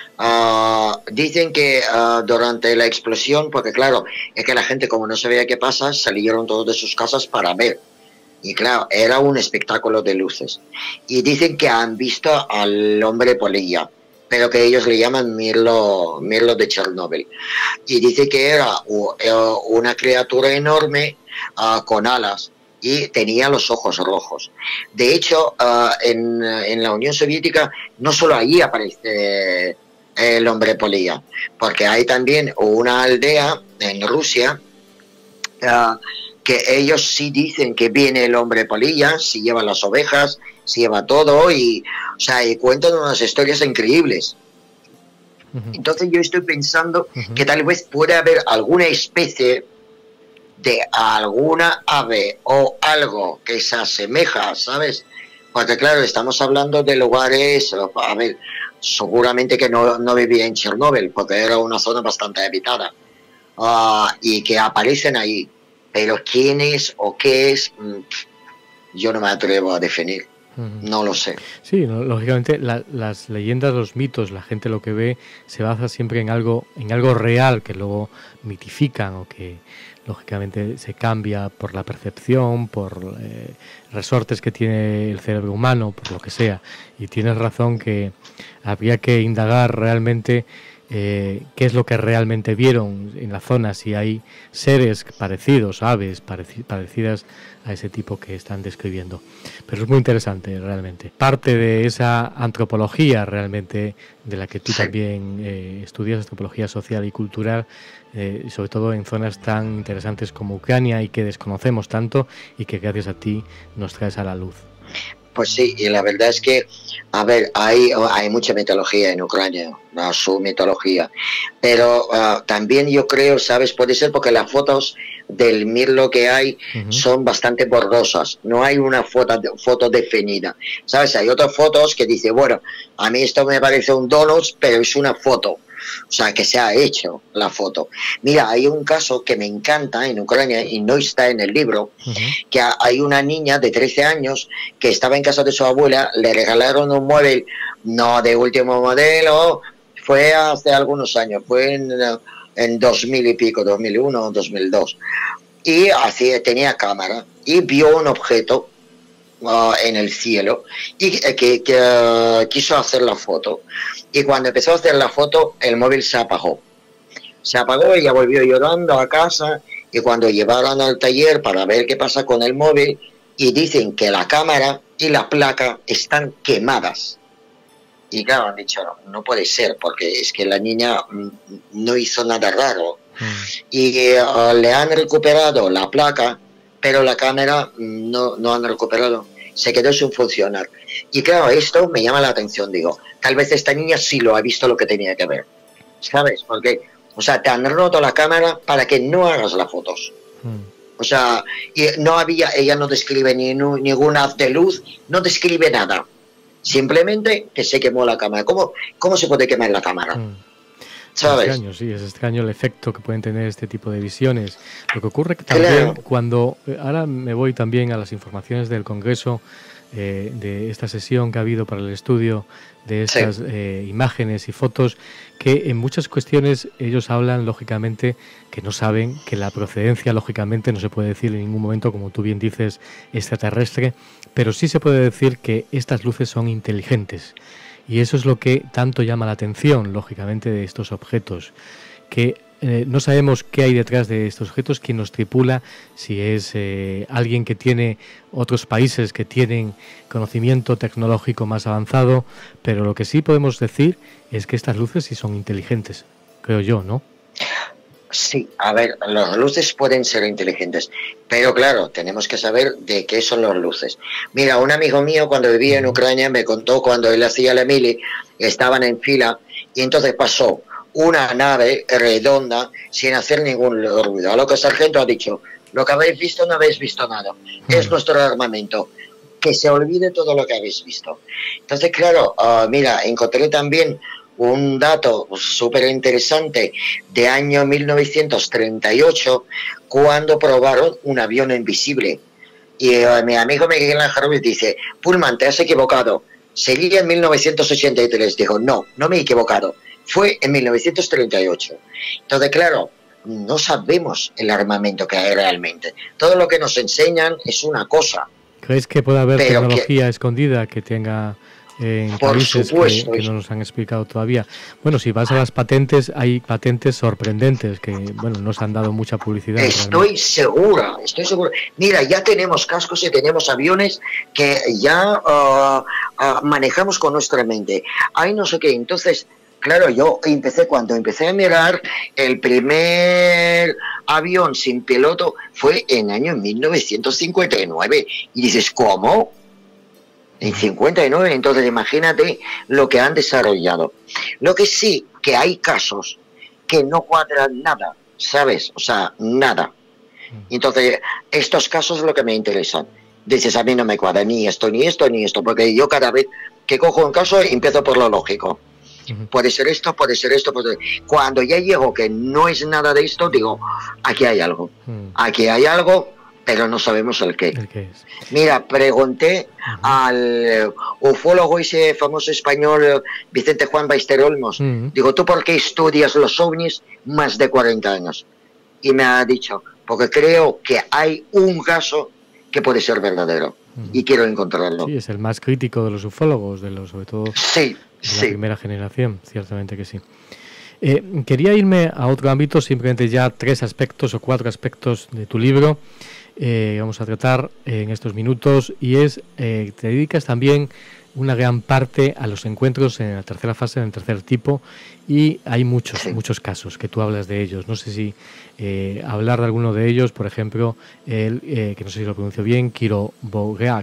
Uh, dicen que uh, durante la explosión, porque claro, es que la gente como no sabía qué pasa, salieron todos de sus casas para ver. Y claro, era un espectáculo de luces. Y dicen que han visto al hombre polilla, pero que ellos le llaman Mirlo, Mirlo de Chernobyl. Y dice que era uh, una criatura enorme uh, con alas y tenía los ojos rojos. De hecho, uh, en, en la Unión Soviética no solo allí aparece el hombre polilla, porque hay también una aldea en Rusia uh, que ellos sí dicen que viene el hombre polilla, si lleva las ovejas, si lleva todo, y, o sea, y cuentan unas historias increíbles. Uh-huh. Entonces yo estoy pensando uh-huh. que tal vez pueda haber alguna especie de alguna ave o algo que se asemeja, ¿sabes? Porque claro, estamos hablando de lugares, a ver, seguramente que no, no vivía en Chernobyl, porque era una zona bastante habitada, uh, y que aparecen ahí. Pero quién es o qué es, yo no me atrevo a definir, uh-huh. no lo sé.
Sí, no, lógicamente la, las leyendas, los mitos, la gente lo que ve se basa siempre en algo, en algo real que luego mitifican o que lógicamente se cambia por la percepción, por eh, resortes que tiene el cerebro humano, por lo que sea. Y tienes razón que habría que indagar realmente eh, qué es lo que realmente vieron en la zona, si hay seres parecidos, aves pareci parecidas a ese tipo que están describiendo. Pero es muy interesante realmente. Parte de esa antropología realmente de la que tú sí. también eh, estudias, antropología social y cultural, eh, sobre todo en zonas tan interesantes como Ucrania y que desconocemos tanto y que gracias a ti nos traes a la luz.
Pues sí, y la verdad es que, a ver, hay, hay mucha mitología en Ucrania, ¿no? Su mitología, pero uh, también yo creo, ¿sabes? Puede ser porque las fotos del Mirlo que hay uh-huh. son bastante borrosas, no hay una foto, foto definida, ¿sabes? Hay otras fotos que dice, bueno, a mí esto me parece un donut, pero es una foto. O sea, que se ha hecho la foto. Mira, hay un caso que me encanta en Ucrania y no está en el libro, uh-huh. que hay una niña de trece años que estaba en casa de su abuela, le regalaron un móvil, no de último modelo, fue hace algunos años, fue en, en dos mil y pico, dos mil uno o dos mil dos, y así tenía cámara y vio un objeto Uh, en el cielo y que, que, que uh, quiso hacer la foto, y cuando empezó a hacer la foto el móvil se apagó se apagó y ella volvió llorando a casa, y cuando llevaron al taller para ver qué pasa con el móvil, y dicen que la cámara y la placa están quemadas, y claro, han dicho no, no puede ser, porque es que la niña no hizo nada raro, mm. y uh, le han recuperado la placa, pero la cámara no, no han recuperado, se quedó sin funcionar. Y claro, esto me llama la atención, digo, tal vez esta niña sí lo ha visto lo que tenía que ver, ¿sabes? Porque, o sea, te han roto la cámara para que no hagas las fotos. Mm. O sea, y no había, ella no describe ni ningún haz de luz, no describe nada. Simplemente que se quemó la cámara. ¿Cómo, cómo se puede quemar la cámara? Mm. ¿Sabes?
Es extraño, sí, es extraño el efecto que pueden tener este tipo de visiones. Lo que ocurre que también claro. cuando, ahora me voy también a las informaciones del Congreso, eh, de esta sesión que ha habido para el estudio de estas sí. eh, imágenes y fotos, que en muchas cuestiones ellos hablan, lógicamente, que no saben, que la procedencia, lógicamente, no se puede decir en ningún momento, como tú bien dices, extraterrestre, pero sí se puede decir que estas luces son inteligentes. Y eso es lo que tanto llama la atención, lógicamente, de estos objetos, que eh, no sabemos qué hay detrás de estos objetos, quién los tripula, si es eh, alguien que tiene otros países que tienen conocimiento tecnológico más avanzado, pero lo que sí podemos decir es que estas luces sí son inteligentes, creo yo, ¿no?
Sí, a ver, las luces pueden ser inteligentes, pero claro, tenemos que saber de qué son las luces. Mira, un amigo mío cuando vivía en Ucrania me contó cuando él hacía la mili, estaban en fila y entonces pasó una nave redonda sin hacer ningún ruido. A lo que el sargento ha dicho, lo que habéis visto no habéis visto nada, es nuestro armamento, que se olvide todo lo que habéis visto. Entonces, claro, uh, mira, encontré también un dato súper interesante de año mil novecientos treinta y ocho, cuando probaron un avión invisible. Y uh, mi amigo Miguel Ángel Ruiz dice, Pullman, te has equivocado. Seguía en mil novecientos ochenta y tres. Dijo, no, no me he equivocado. Fue en mil novecientos treinta y ocho. Entonces, claro, no sabemos el armamento que hay realmente. Todo lo que nos enseñan es una cosa.
¿Crees que puede haber Pero tecnología que, escondida que tenga eh, en países que, que no nos han explicado todavía? Bueno, si vas a las patentes, hay patentes sorprendentes que, bueno, nos han dado mucha publicidad.
Estoy
realmente.
segura, estoy segura. Mira, ya tenemos cascos y tenemos aviones que ya uh, uh, manejamos con nuestra mente. Hay no sé qué, entonces... Claro, yo empecé, cuando empecé a mirar, el primer avión sin piloto fue en el año mil novecientos cincuenta y nueve. Y dices, ¿cómo? En cincuenta y nueve, entonces imagínate lo que han desarrollado. Lo que sí, que hay casos que no cuadran nada, ¿sabes? O sea, nada. Entonces, estos casos es lo que me interesan. Dices, a mí no me cuadra ni esto, ni esto, ni esto, porque yo cada vez que cojo un caso empiezo por lo lógico. Puede ser esto, puede ser esto, puede ser... Cuando ya llego que no es nada de esto, digo, aquí hay algo, aquí hay algo, pero no sabemos el qué.
¿El qué es?
Mira, pregunté uh-huh. al ufólogo ese famoso español Vicente Juan Ballester Olmos, uh-huh. digo, ¿tú por qué estudias los ovnis más de cuarenta años? Y me ha dicho, porque creo que hay un caso que puede ser verdadero uh-huh. y quiero encontrarlo.
Sí, es el más crítico de los ufólogos, de los, sobre todo...
Sí.
De la
sí.
primera generación, ciertamente que sí. Eh, quería irme a otro ámbito, simplemente ya tres aspectos o cuatro aspectos de tu libro eh, vamos a tratar en estos minutos, y es, eh, te dedicas también una gran parte a los encuentros en la tercera fase, en el tercer tipo, y hay muchos, sí. muchos casos que tú hablas de ellos. No sé si eh, hablar de alguno de ellos, por ejemplo, el, eh, que no sé si lo pronuncio bien, Quiroboreac.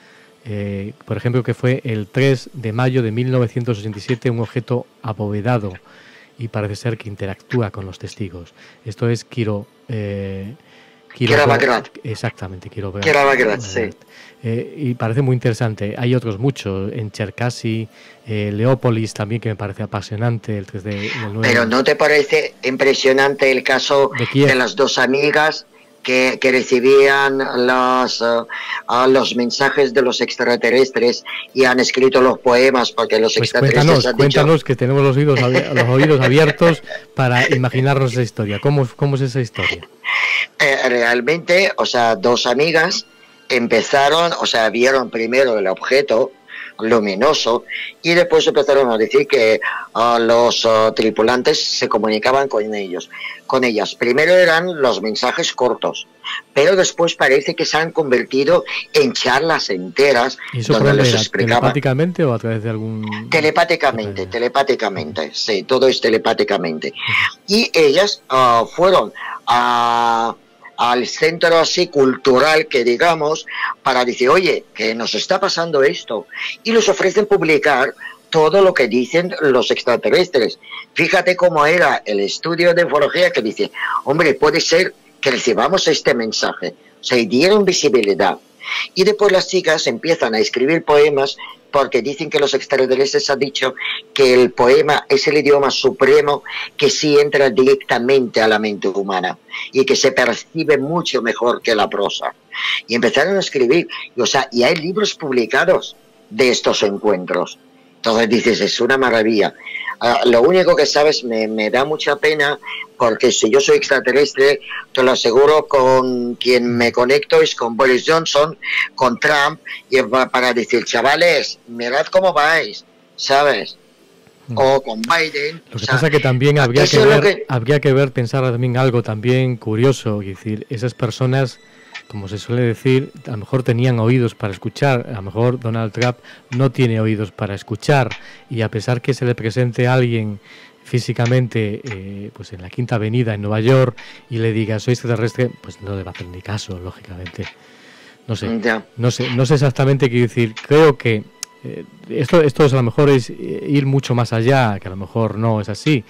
Eh, por ejemplo, que fue el tres de mayo de mil novecientos ochenta y siete, un objeto abovedado y parece ser que interactúa con los testigos. Esto es Quiro... Eh,
Quiroboreac.
Exactamente, Quiroboreac.
Quiroboreac, sí.
Eh, y parece muy interesante. Hay otros muchos, en Cherkasy, eh, Leópolis también, que me parece apasionante, el tres de nueve.
Pero ¿no te parece impresionante el caso de, de las dos amigas que, que recibían los, uh, uh, los mensajes de los extraterrestres y han escrito los poemas porque los
pues
extraterrestres
cuéntanos,
han
cuéntanos
dicho...
que tenemos los oídos, los oídos abiertos para imaginarnos esa historia. ¿Cómo, cómo es esa historia?
Eh, realmente, o sea, dos amigas empezaron, o sea, vieron primero el objeto luminoso y después empezaron a decir que uh, los uh, tripulantes se comunicaban con ellos, con ellas. Primero eran los mensajes cortos, pero después parece que se han convertido en charlas enteras.
¿Y eso
donde les
era,
explicaban
telepáticamente o a través de algún...?
Telepáticamente, telepáticamente, sí, todo es telepáticamente. Y ellas uh, fueron a... al centro así cultural, que digamos, para decir, oye, que nos está pasando esto, y les ofrecen publicar todo lo que dicen los extraterrestres. Fíjate cómo era el estudio de ufología, que dice, hombre, puede ser que recibamos este mensaje. Se dieron visibilidad. Y después las chicas empiezan a escribir poemas porque dicen que los extraterrestres han dicho que el poema es el idioma supremo que sí entra directamente a la mente humana y que se percibe mucho mejor que la prosa. Y empezaron a escribir, y, o sea, y hay libros publicados de estos encuentros. Entonces dices, es una maravilla. Uh, lo único que sabes, me, me da mucha pena, porque si yo soy extraterrestre, te lo aseguro, con quien me conecto es con Boris Johnson, con Trump, y para decir, chavales, mirad cómo vais, ¿sabes? Mm. O con Biden.
Lo que o sea, pasa es que también habría que, ver, que... habría que ver, pensar también algo también curioso, es decir, esas personas, como se suele decir, a lo mejor tenían oídos para escuchar, a lo mejor Donald Trump no tiene oídos para escuchar, y a pesar que se le presente a alguien físicamente eh, pues en la Quinta Avenida en Nueva York y le diga soy extraterrestre, pues no le va a hacer ni caso, lógicamente. No sé, yeah. no sé, no sé exactamente qué decir. Creo que eh, esto, esto es, a lo mejor es ir mucho más allá, que a lo mejor no es así,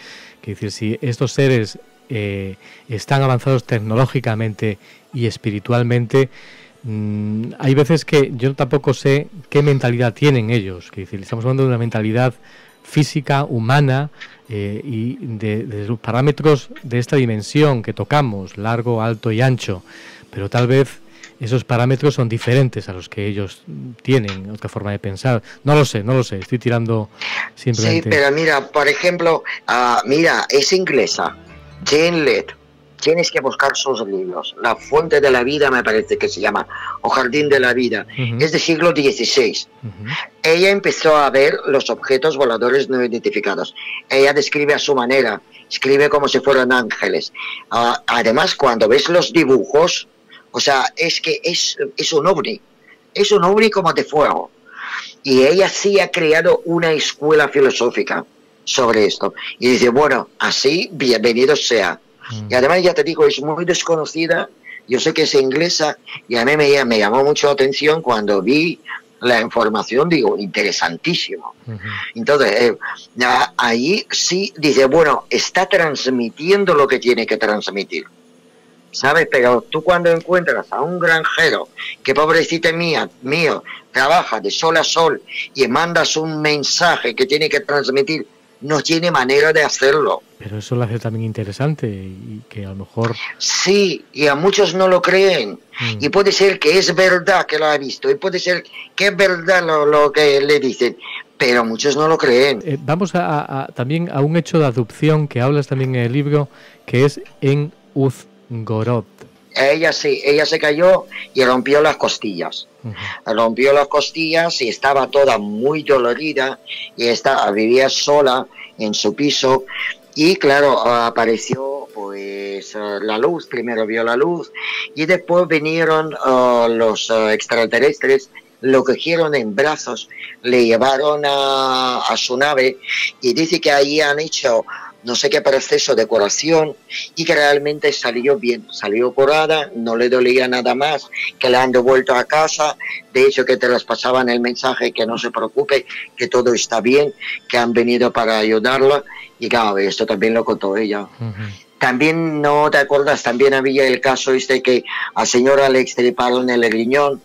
Es decir, si estos seres eh, están avanzados tecnológicamente y espiritualmente, mmm, hay veces que yo tampoco sé qué mentalidad tienen ellos. Es decir, estamos hablando de una mentalidad física, humana, eh, y de, de los parámetros de esta dimensión que tocamos, largo, alto y ancho, pero tal vez esos parámetros son diferentes a los que ellos tienen, otra forma de pensar. No lo sé, no lo sé, estoy tirando simplemente...
Sí, pero mira, por ejemplo, uh, mira, es inglesa, Jane Led. Tienes que buscar sus libros. La Fuente de la Vida, me parece que se llama, o Jardín de la Vida. Uh-huh. Es del siglo dieciséis. Uh-huh. Ella empezó a ver los objetos voladores no identificados. Ella describe a su manera, escribe como si fueran ángeles. Uh, además, cuando ves los dibujos, o sea, es que es, es un ovni. Es un ovni como de fuego. Y ella sí ha creado una escuela filosófica sobre esto. Y dice, bueno, así, bienvenido sea. Y además, ya te digo, es muy desconocida. Yo sé que es inglesa y a mí me, me llamó mucho la atención cuando vi la información. Digo, interesantísimo. Uh-huh. Entonces, eh, ahí sí dice, bueno, está transmitiendo lo que tiene que transmitir, ¿sabes? Pero tú cuando encuentras a un granjero que, pobrecita mía, mío, trabaja de sol a sol y mandas un mensaje que tiene que transmitir, no tiene manera de hacerlo.
Pero eso lo hace también interesante y que a lo mejor...
Sí, y a muchos no lo creen. Mm. Y puede ser que es verdad que lo ha visto, y puede ser que es verdad lo, lo que le dicen, pero muchos no lo creen.
Eh, vamos a, a, también a un hecho de adopción que hablas también en el libro, que es en Uzhgorod.
Ella sí, ella se cayó y rompió las costillas. Uh-huh. Rompió las costillas y estaba toda muy dolorida y estaba, vivía sola en su piso y claro, apareció pues la luz, primero vio la luz y después vinieron uh, los uh, extraterrestres, lo cogieron en brazos, le llevaron a, a su nave y dice que ahí han hecho no sé qué proceso de curación y que realmente salió bien, salió curada, no le dolía nada más, que le han devuelto a casa, de hecho que te les pasaban el mensaje que no se preocupe, que todo está bien, que han venido para ayudarla y claro, esto también lo contó ella. Uh-huh. También, ¿no te acuerdas? También había el caso este que a señora le extirparon el riñón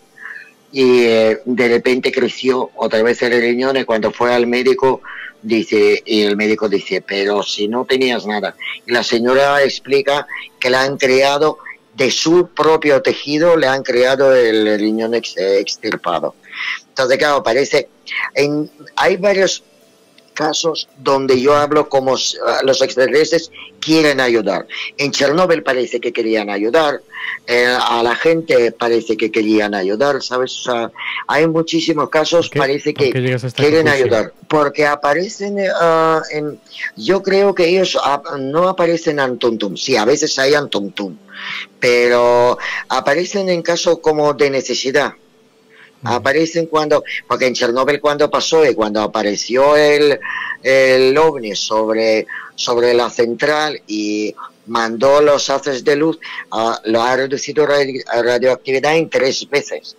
y eh, de repente creció otra vez el riñón y cuando fue al médico dice, y el médico dice, pero si no tenías nada. Y la señora explica que la han creado de su propio tejido, le han creado el riñón ex, extirpado. Entonces, claro, parece, en, hay varios casos donde yo hablo como los extraterrestres quieren ayudar. En Chernóbil parece que querían ayudar, eh, a la gente parece que querían ayudar, ¿sabes? O sea, hay muchísimos casos, parece que quieren ayudar, porque aparecen, uh, en, yo creo que ellos uh, no aparecen en Tum-Tum, sí, a veces hay en Tum-Tum, pero aparecen en casos como de necesidad. Aparecen cuando, porque en Chernóbil cuando pasó y cuando apareció el, el ovni sobre, sobre la central y mandó los haces de luz, uh, lo ha reducido radio, radioactividad en tres veces.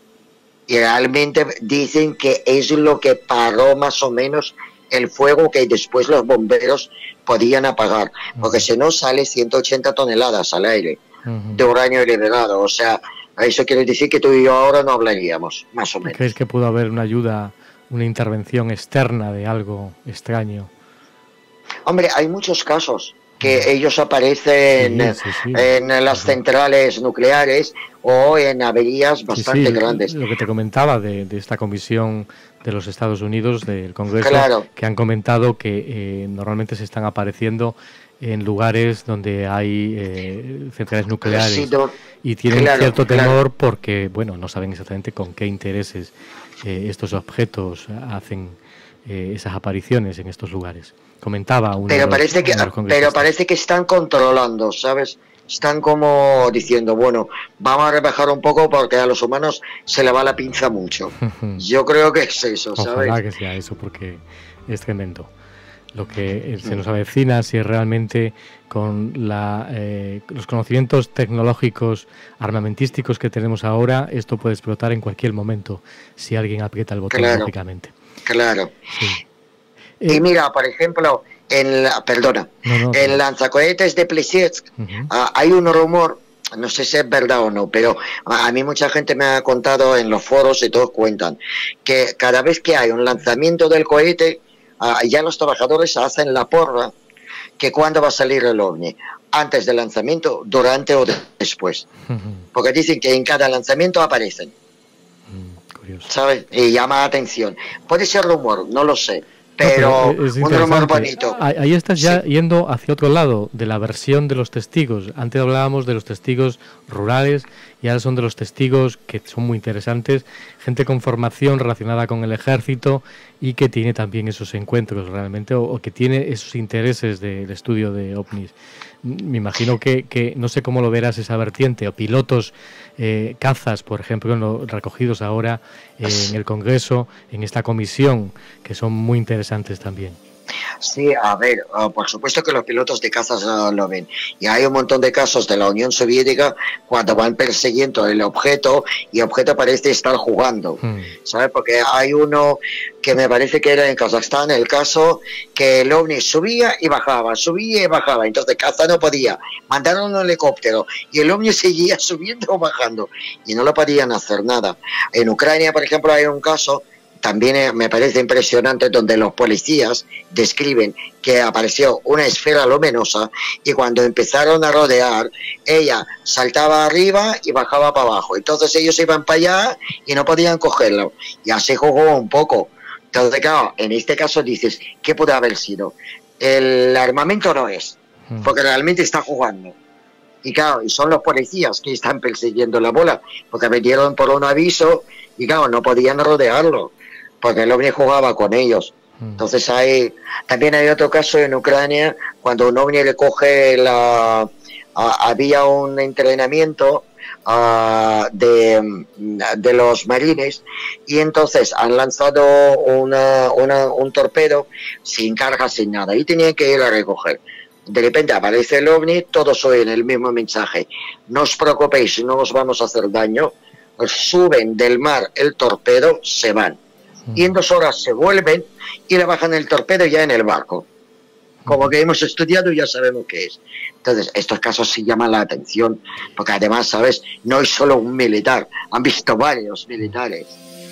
Y realmente dicen que es lo que paró más o menos el fuego que después los bomberos podían apagar, porque si no sale ciento ochenta toneladas al aire uh-huh. de uranio liberado, o sea... Eso quiere decir que tú y yo ahora no hablaríamos, más o menos.
¿Crees que pudo haber una ayuda, una intervención externa de algo extraño?
Hombre, hay muchos casos que sí. ellos aparecen sí, sí, sí. en las sí. centrales nucleares o en averías bastante sí, sí, grandes.
Lo que te comentaba de, de esta comisión de los Estados Unidos, del Congreso, claro. que han comentado que eh, normalmente se están apareciendo en lugares donde hay eh, centrales nucleares sí, no, y tienen claro, cierto temor claro. porque, bueno, no saben exactamente con qué intereses eh, estos objetos hacen eh, esas apariciones en estos lugares. Comentaba uno
pero
de los,
parece que pero parece que están controlando, ¿sabes? Están como diciendo, bueno, vamos a rebajar un poco porque a los humanos se le va la pinza mucho. Yo creo que es eso, ¿sabes?
Ojalá que sea eso porque es tremendo lo que se nos avecina, si realmente con la, eh, los conocimientos tecnológicos armamentísticos que tenemos ahora, esto puede explotar en cualquier momento si alguien aprieta el botón,
claro,
lógicamente.
Claro. Sí. Eh, y mira, por ejemplo, en la, perdona, no, no, en no. lanzacohetes de Plesetsk uh -huh. uh, hay un rumor, no sé si es verdad o no, pero a, a mí mucha gente me ha contado en los foros y todos cuentan que cada vez que hay un lanzamiento del cohete, uh, ya los trabajadores hacen la porra que cuándo va a salir el ovni, antes del lanzamiento, durante o de después, uh-huh. porque dicen que en cada lanzamiento aparecen, uh, curioso. ¿Sabes? Y llama la atención. Puede ser rumor, no lo sé, pero, no, pero un rumor bonito.
Ahí estás ya sí. yendo hacia otro lado, de la versión de los testigos. Antes hablábamos de los testigos rurales y ahora son de los testigos que son muy interesantes, gente con formación relacionada con el ejército y que tiene también esos encuentros realmente, o, o que tiene esos intereses del estudio de ovnis. Me imagino que, que no sé cómo lo verás esa vertiente, o pilotos, eh, cazas, por ejemplo, en lo, recogidos ahora eh, en el Congreso, en esta comisión, que son muy interesantes también.
Sí, a ver, uh, por supuesto que los pilotos de cazas uh, lo ven. Y hay un montón de casos de la Unión Soviética cuando van persiguiendo el objeto y el objeto parece estar jugando, mm. ¿sabes? Porque hay uno que me parece que era en Kazajstán, el caso que el ovni subía y bajaba, subía y bajaba, entonces caza no podía, mandaron un helicóptero y el ovni seguía subiendo o bajando y no lo podían hacer nada. En Ucrania, por ejemplo, hay un caso también me parece impresionante donde los policías describen que apareció una esfera luminosa y cuando empezaron a rodear, ella saltaba arriba y bajaba para abajo. Entonces ellos iban para allá y no podían cogerlo. Y así jugó un poco. Entonces, claro, en este caso dices, ¿qué puede haber sido? El armamento no es, porque realmente está jugando. Y claro, y son los policías que están persiguiendo la bola, porque vinieron por un aviso y claro, no podían rodearlo, porque el ovni jugaba con ellos. Entonces hay, también hay otro caso en Ucrania, cuando un ovni le coge la, a, había un entrenamiento a, de, de los marines y entonces han lanzado una, una, un torpedo sin carga, sin nada, y tenían que ir a recoger. De repente aparece el ovni, todos oyen el mismo mensaje: no os preocupéis, no os vamos a hacer daño. Suben del mar el torpedo, se van. Y en dos horas se vuelven y le bajan el torpedo ya en el barco. Como que hemos estudiado y ya sabemos qué es. Entonces, estos casos sí llaman la atención, porque además, ¿sabes? No es solo un militar, han visto varios militares.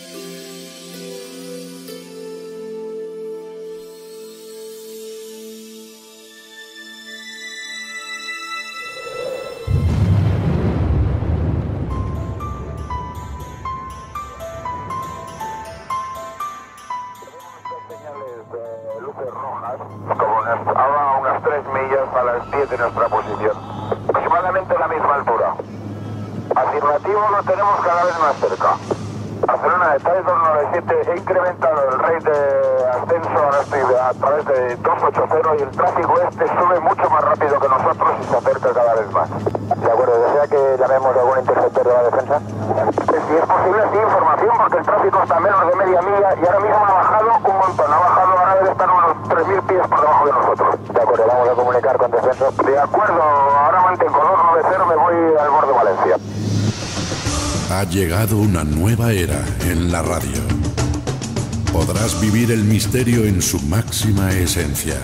De nuestra posición, aproximadamente a la misma altura. Afirmativo, lo tenemos cada vez más cerca. Barcelona está en dos nueve siete, he incrementado el rate de ascenso, ahora estoy a través de dos ochenta y el tráfico este sube mucho más rápido que nosotros y se acerca cada vez más. De acuerdo, ¿desea que llamemos a algún interceptor de la defensa? Pues si es posible, sí, información, porque el tráfico está a menos de media milla y ahora mismo ha bajado un montón, ha bajado, ahora debe estar unos tres mil pies por debajo de nosotros. De acuerdo, vamos a comunicar con defensa. De acuerdo, ahora mantengo dos nueve cero, me voy al borde de Valencia.
Ha llegado una nueva era en la radio. Podrás vivir el misterio en su máxima esencia.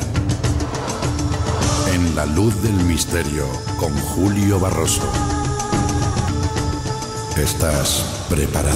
En La Luz del Misterio, con Julio Barroso. ¿Estás preparado?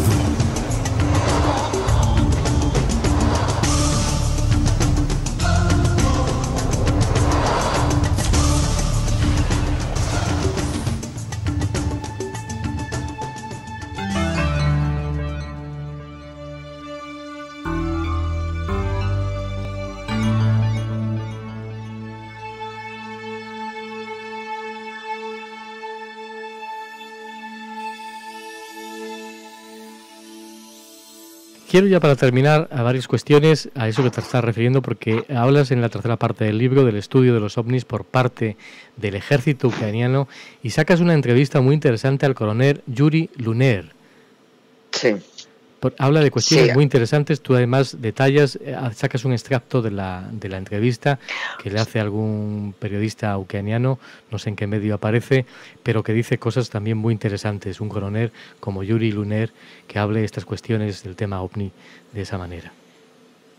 Quiero ya para terminar a varias cuestiones a eso que te estás refiriendo, porque hablas en la tercera parte del libro del estudio de los ovnis por parte del ejército ucraniano y sacas una entrevista muy interesante al coronel Yuri Luner.
Sí.
Por, habla de cuestiones
sí.
muy interesantes, tú además detallas, eh, sacas un extracto de la, de la entrevista que le hace algún periodista ucraniano, no sé en qué medio aparece, pero que dice cosas también muy interesantes, un coronel como Yuri Luner que hable estas cuestiones del tema ovni de esa manera.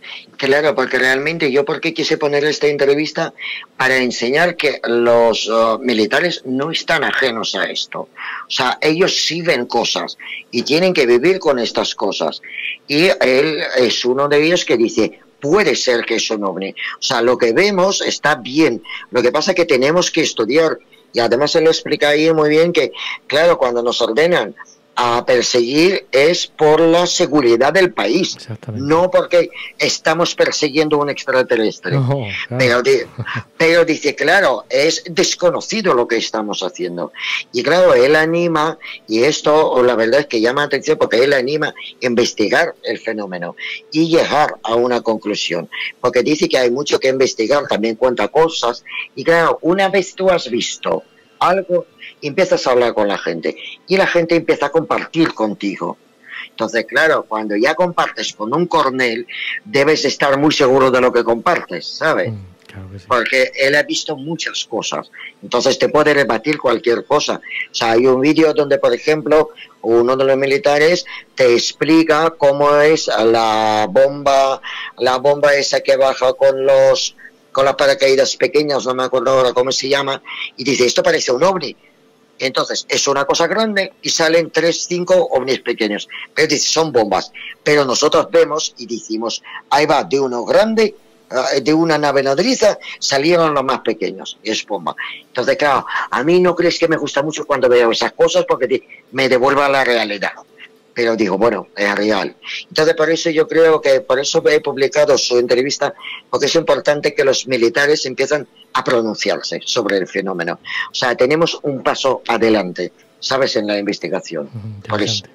Claro, porque realmente yo porque quise poner esta entrevista para enseñar que los uh, militares no están ajenos a esto. O sea, ellos sí ven cosas y tienen que vivir con estas cosas. Y él es uno de ellos que dice, puede ser que es un ovni. O sea, lo que vemos está bien. Lo que pasa es que tenemos que estudiar. Y además se lo explica ahí muy bien que, claro, cuando nos ordenan a perseguir es por la seguridad del país, no porque estamos persiguiendo un extraterrestre. No, claro. pero, pero dice, claro, es desconocido lo que estamos haciendo. Y claro, él anima, y esto la verdad es que llama la atención porque él anima a investigar el fenómeno y llegar a una conclusión. Porque dice que hay mucho que investigar, también cuenta cosas. Y claro, una vez tú has visto algo, empiezas a hablar con la gente y la gente empieza a compartir contigo. Entonces, claro, cuando ya compartes con un coronel, debes estar muy seguro de lo que compartes, ¿sabes? Mm, claro que sí. Porque él ha visto muchas cosas, entonces te puede rebatir cualquier cosa. O sea, hay un vídeo donde, por ejemplo, uno de los militares te explica cómo es la bomba, la bomba esa que baja con los con las paracaídas pequeñas, no me acuerdo ahora cómo se llama, y dice, esto parece un ovni. Entonces, es una cosa grande y salen tres, cinco ovnis pequeños. Pero dice, son bombas. Pero nosotros vemos y decimos, ahí va, de uno grande, de una nave nodriza, salieron los más pequeños. Y es bomba. Entonces, claro, a mí no crees que me gusta mucho cuando veo esas cosas porque me devuelva la realidad. Pero digo, bueno, es real. Entonces, por eso yo creo que, por eso he publicado su entrevista, porque es importante que los militares empiezan a pronunciarse sobre el fenómeno. O sea, tenemos un paso adelante, ¿sabes?, en la investigación. Por eso.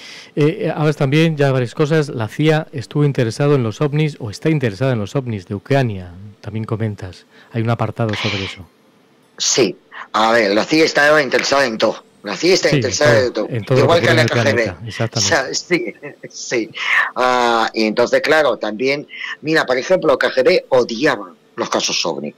Eh, ahora también, ya varias cosas, la C I A estuvo interesado en los ovnis, o está interesada en los ovnis de Ucrania, también comentas. Hay un apartado sobre eso.
Sí, a ver, la C I A está interesada en todo. La C I A está sí, interesada en todo, en todo igual que la K G B. Exactamente. O sea, sí, sí. Uh, y entonces, claro, también, mira, por ejemplo, K G B odiaba los casos ovni.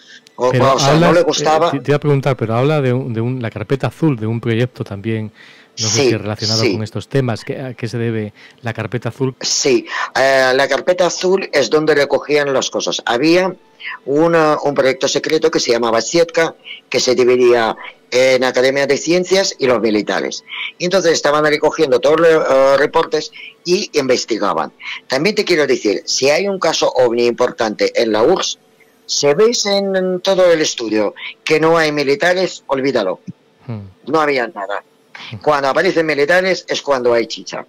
O,
pero
o sea,
hablas,
no le gustaba.
Eh, te iba a preguntar, pero habla de, un, de un, la carpeta azul, de un proyecto también, no sé
sí,
si relacionado
sí.
con estos temas. ¿Qué, ¿A qué se debe la carpeta azul?
Sí, uh, la carpeta azul es donde recogían las cosas. Había una, un proyecto secreto que se llamaba Sietka, que se dividía en Academia de Ciencias y los militares. Y entonces estaban recogiendo todos los uh, reportes y investigaban. También te quiero decir, si hay un caso ovni importante en la U R S S, se ves en todo el estudio que no hay militares, olvídalo. Hmm. No había nada. Cuando aparecen militares es cuando hay chicha.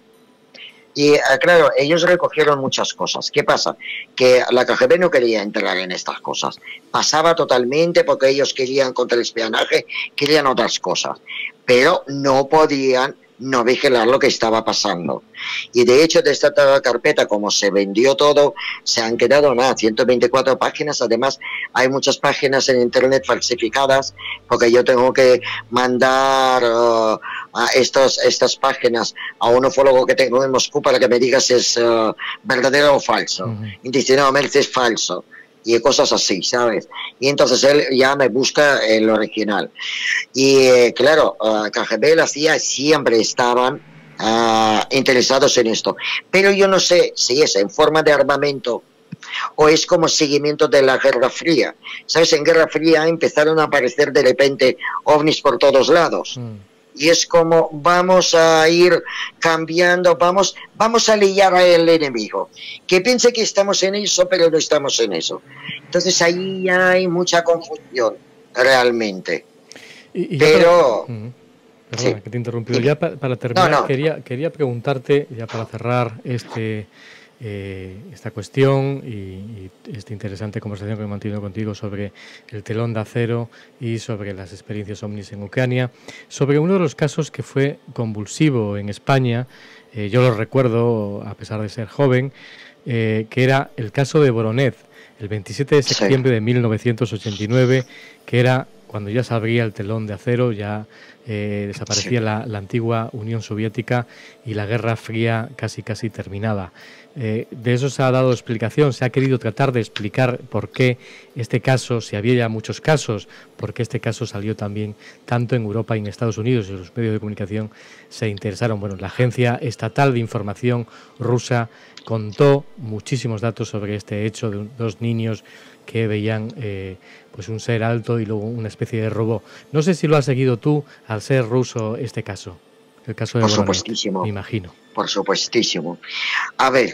Y claro, ellos recogieron muchas cosas. ¿Qué pasa? Que la K G B no quería entrar en estas cosas. Pasaba totalmente porque ellos querían contra el espionaje, querían otras cosas. Pero no podían no vigilar lo que estaba pasando. Y de hecho, de esta carpeta, como se vendió todo, se han quedado nada, ciento veinticuatro páginas. Además, hay muchas páginas en internet falsificadas, porque yo tengo que mandar uh, a estos, estas páginas a un ufólogo que tengo en Moscú para que me diga si es uh, verdadero o falso. Uh-huh. Y dice, no, Merce, es falso. Y cosas así, ¿sabes? Y entonces él ya me busca el original. Y eh, claro, uh, K G B, la C I A siempre estaban uh, interesados en esto. Pero yo no sé si es en forma de armamento o es como seguimiento de la Guerra Fría. ¿Sabes? En Guerra Fría empezaron a aparecer de repente ovnis por todos lados. Mm. Y es como vamos a ir cambiando, vamos, vamos a liar al enemigo. Que piense que estamos en eso, pero no estamos en eso. Entonces ahí hay mucha confusión, realmente.
Y, y
pero...
Para, uh, perdona, sí. que te he interrumpido. Ya para, para terminar, no, no. Quería, quería preguntarte, ya para cerrar este... Eh, esta cuestión y, y esta interesante conversación que he mantenido contigo sobre el telón de acero y sobre las experiencias ovnis en Ucrania, sobre uno de los casos que fue convulsivo en España, eh, yo lo recuerdo a pesar de ser joven, eh, que era el caso de Voronezh, el veintisiete de septiembre sí. de mil novecientos ochenta y nueve, que era cuando ya se abría el telón de acero, ya eh, desaparecía sí. la, la antigua Unión Soviética y la Guerra Fría casi casi terminaba. Eh, de eso se ha dado explicación, se ha querido tratar de explicar por qué este caso, si había ya muchos casos, por qué este caso salió también tanto en Europa y en Estados Unidos, y los medios de comunicación se interesaron. Bueno, la Agencia Estatal de Información rusa contó muchísimos datos sobre este hecho de un, dos niños que veían eh, pues un ser alto y luego una especie de robot. No sé si lo has seguido tú, al ser ruso, este caso. El caso de
Por
Voronin,
supuestísimo.
me imagino.
Por supuestísimo. A ver,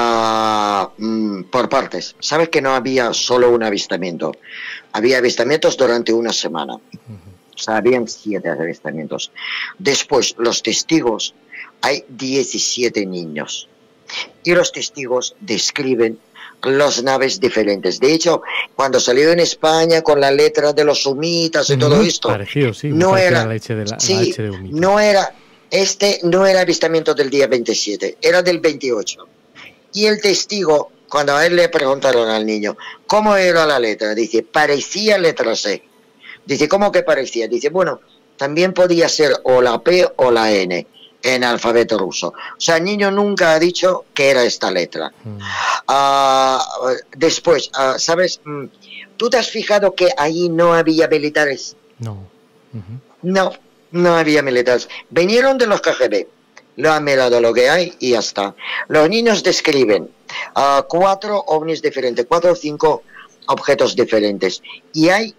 uh, por partes. Sabes que no había solo un avistamiento. Había avistamientos durante una semana. Uh-huh. O sea, habían siete avistamientos. Después, los testigos, hay diecisiete niños. Y los testigos describen las naves diferentes. De hecho, cuando salió en España con la letra de los humitas y uh-huh. todo esto,
parecido, sí,
no era
la leche de la,
sí,
la leche de humita.
no era Este no era avistamiento del día veintisiete, era del veintiocho. Y el testigo, cuando a él le preguntaron al niño, ¿cómo era la letra? Dice, parecía letra C. Dice, ¿cómo que parecía? Dice, bueno, también podía ser o la P o la N en alfabeto ruso. O sea, el niño nunca ha dicho que era esta letra. Mm. Uh, después, uh, ¿sabes? ¿Tú te has fijado que ahí no había militares?
No. Uh-huh.
No. No había militares. Vinieron de los K G B. Lo han mirado lo que hay y ya está. Los niños describen uh, cuatro ovnis diferentes, cuatro o cinco objetos diferentes. Y hay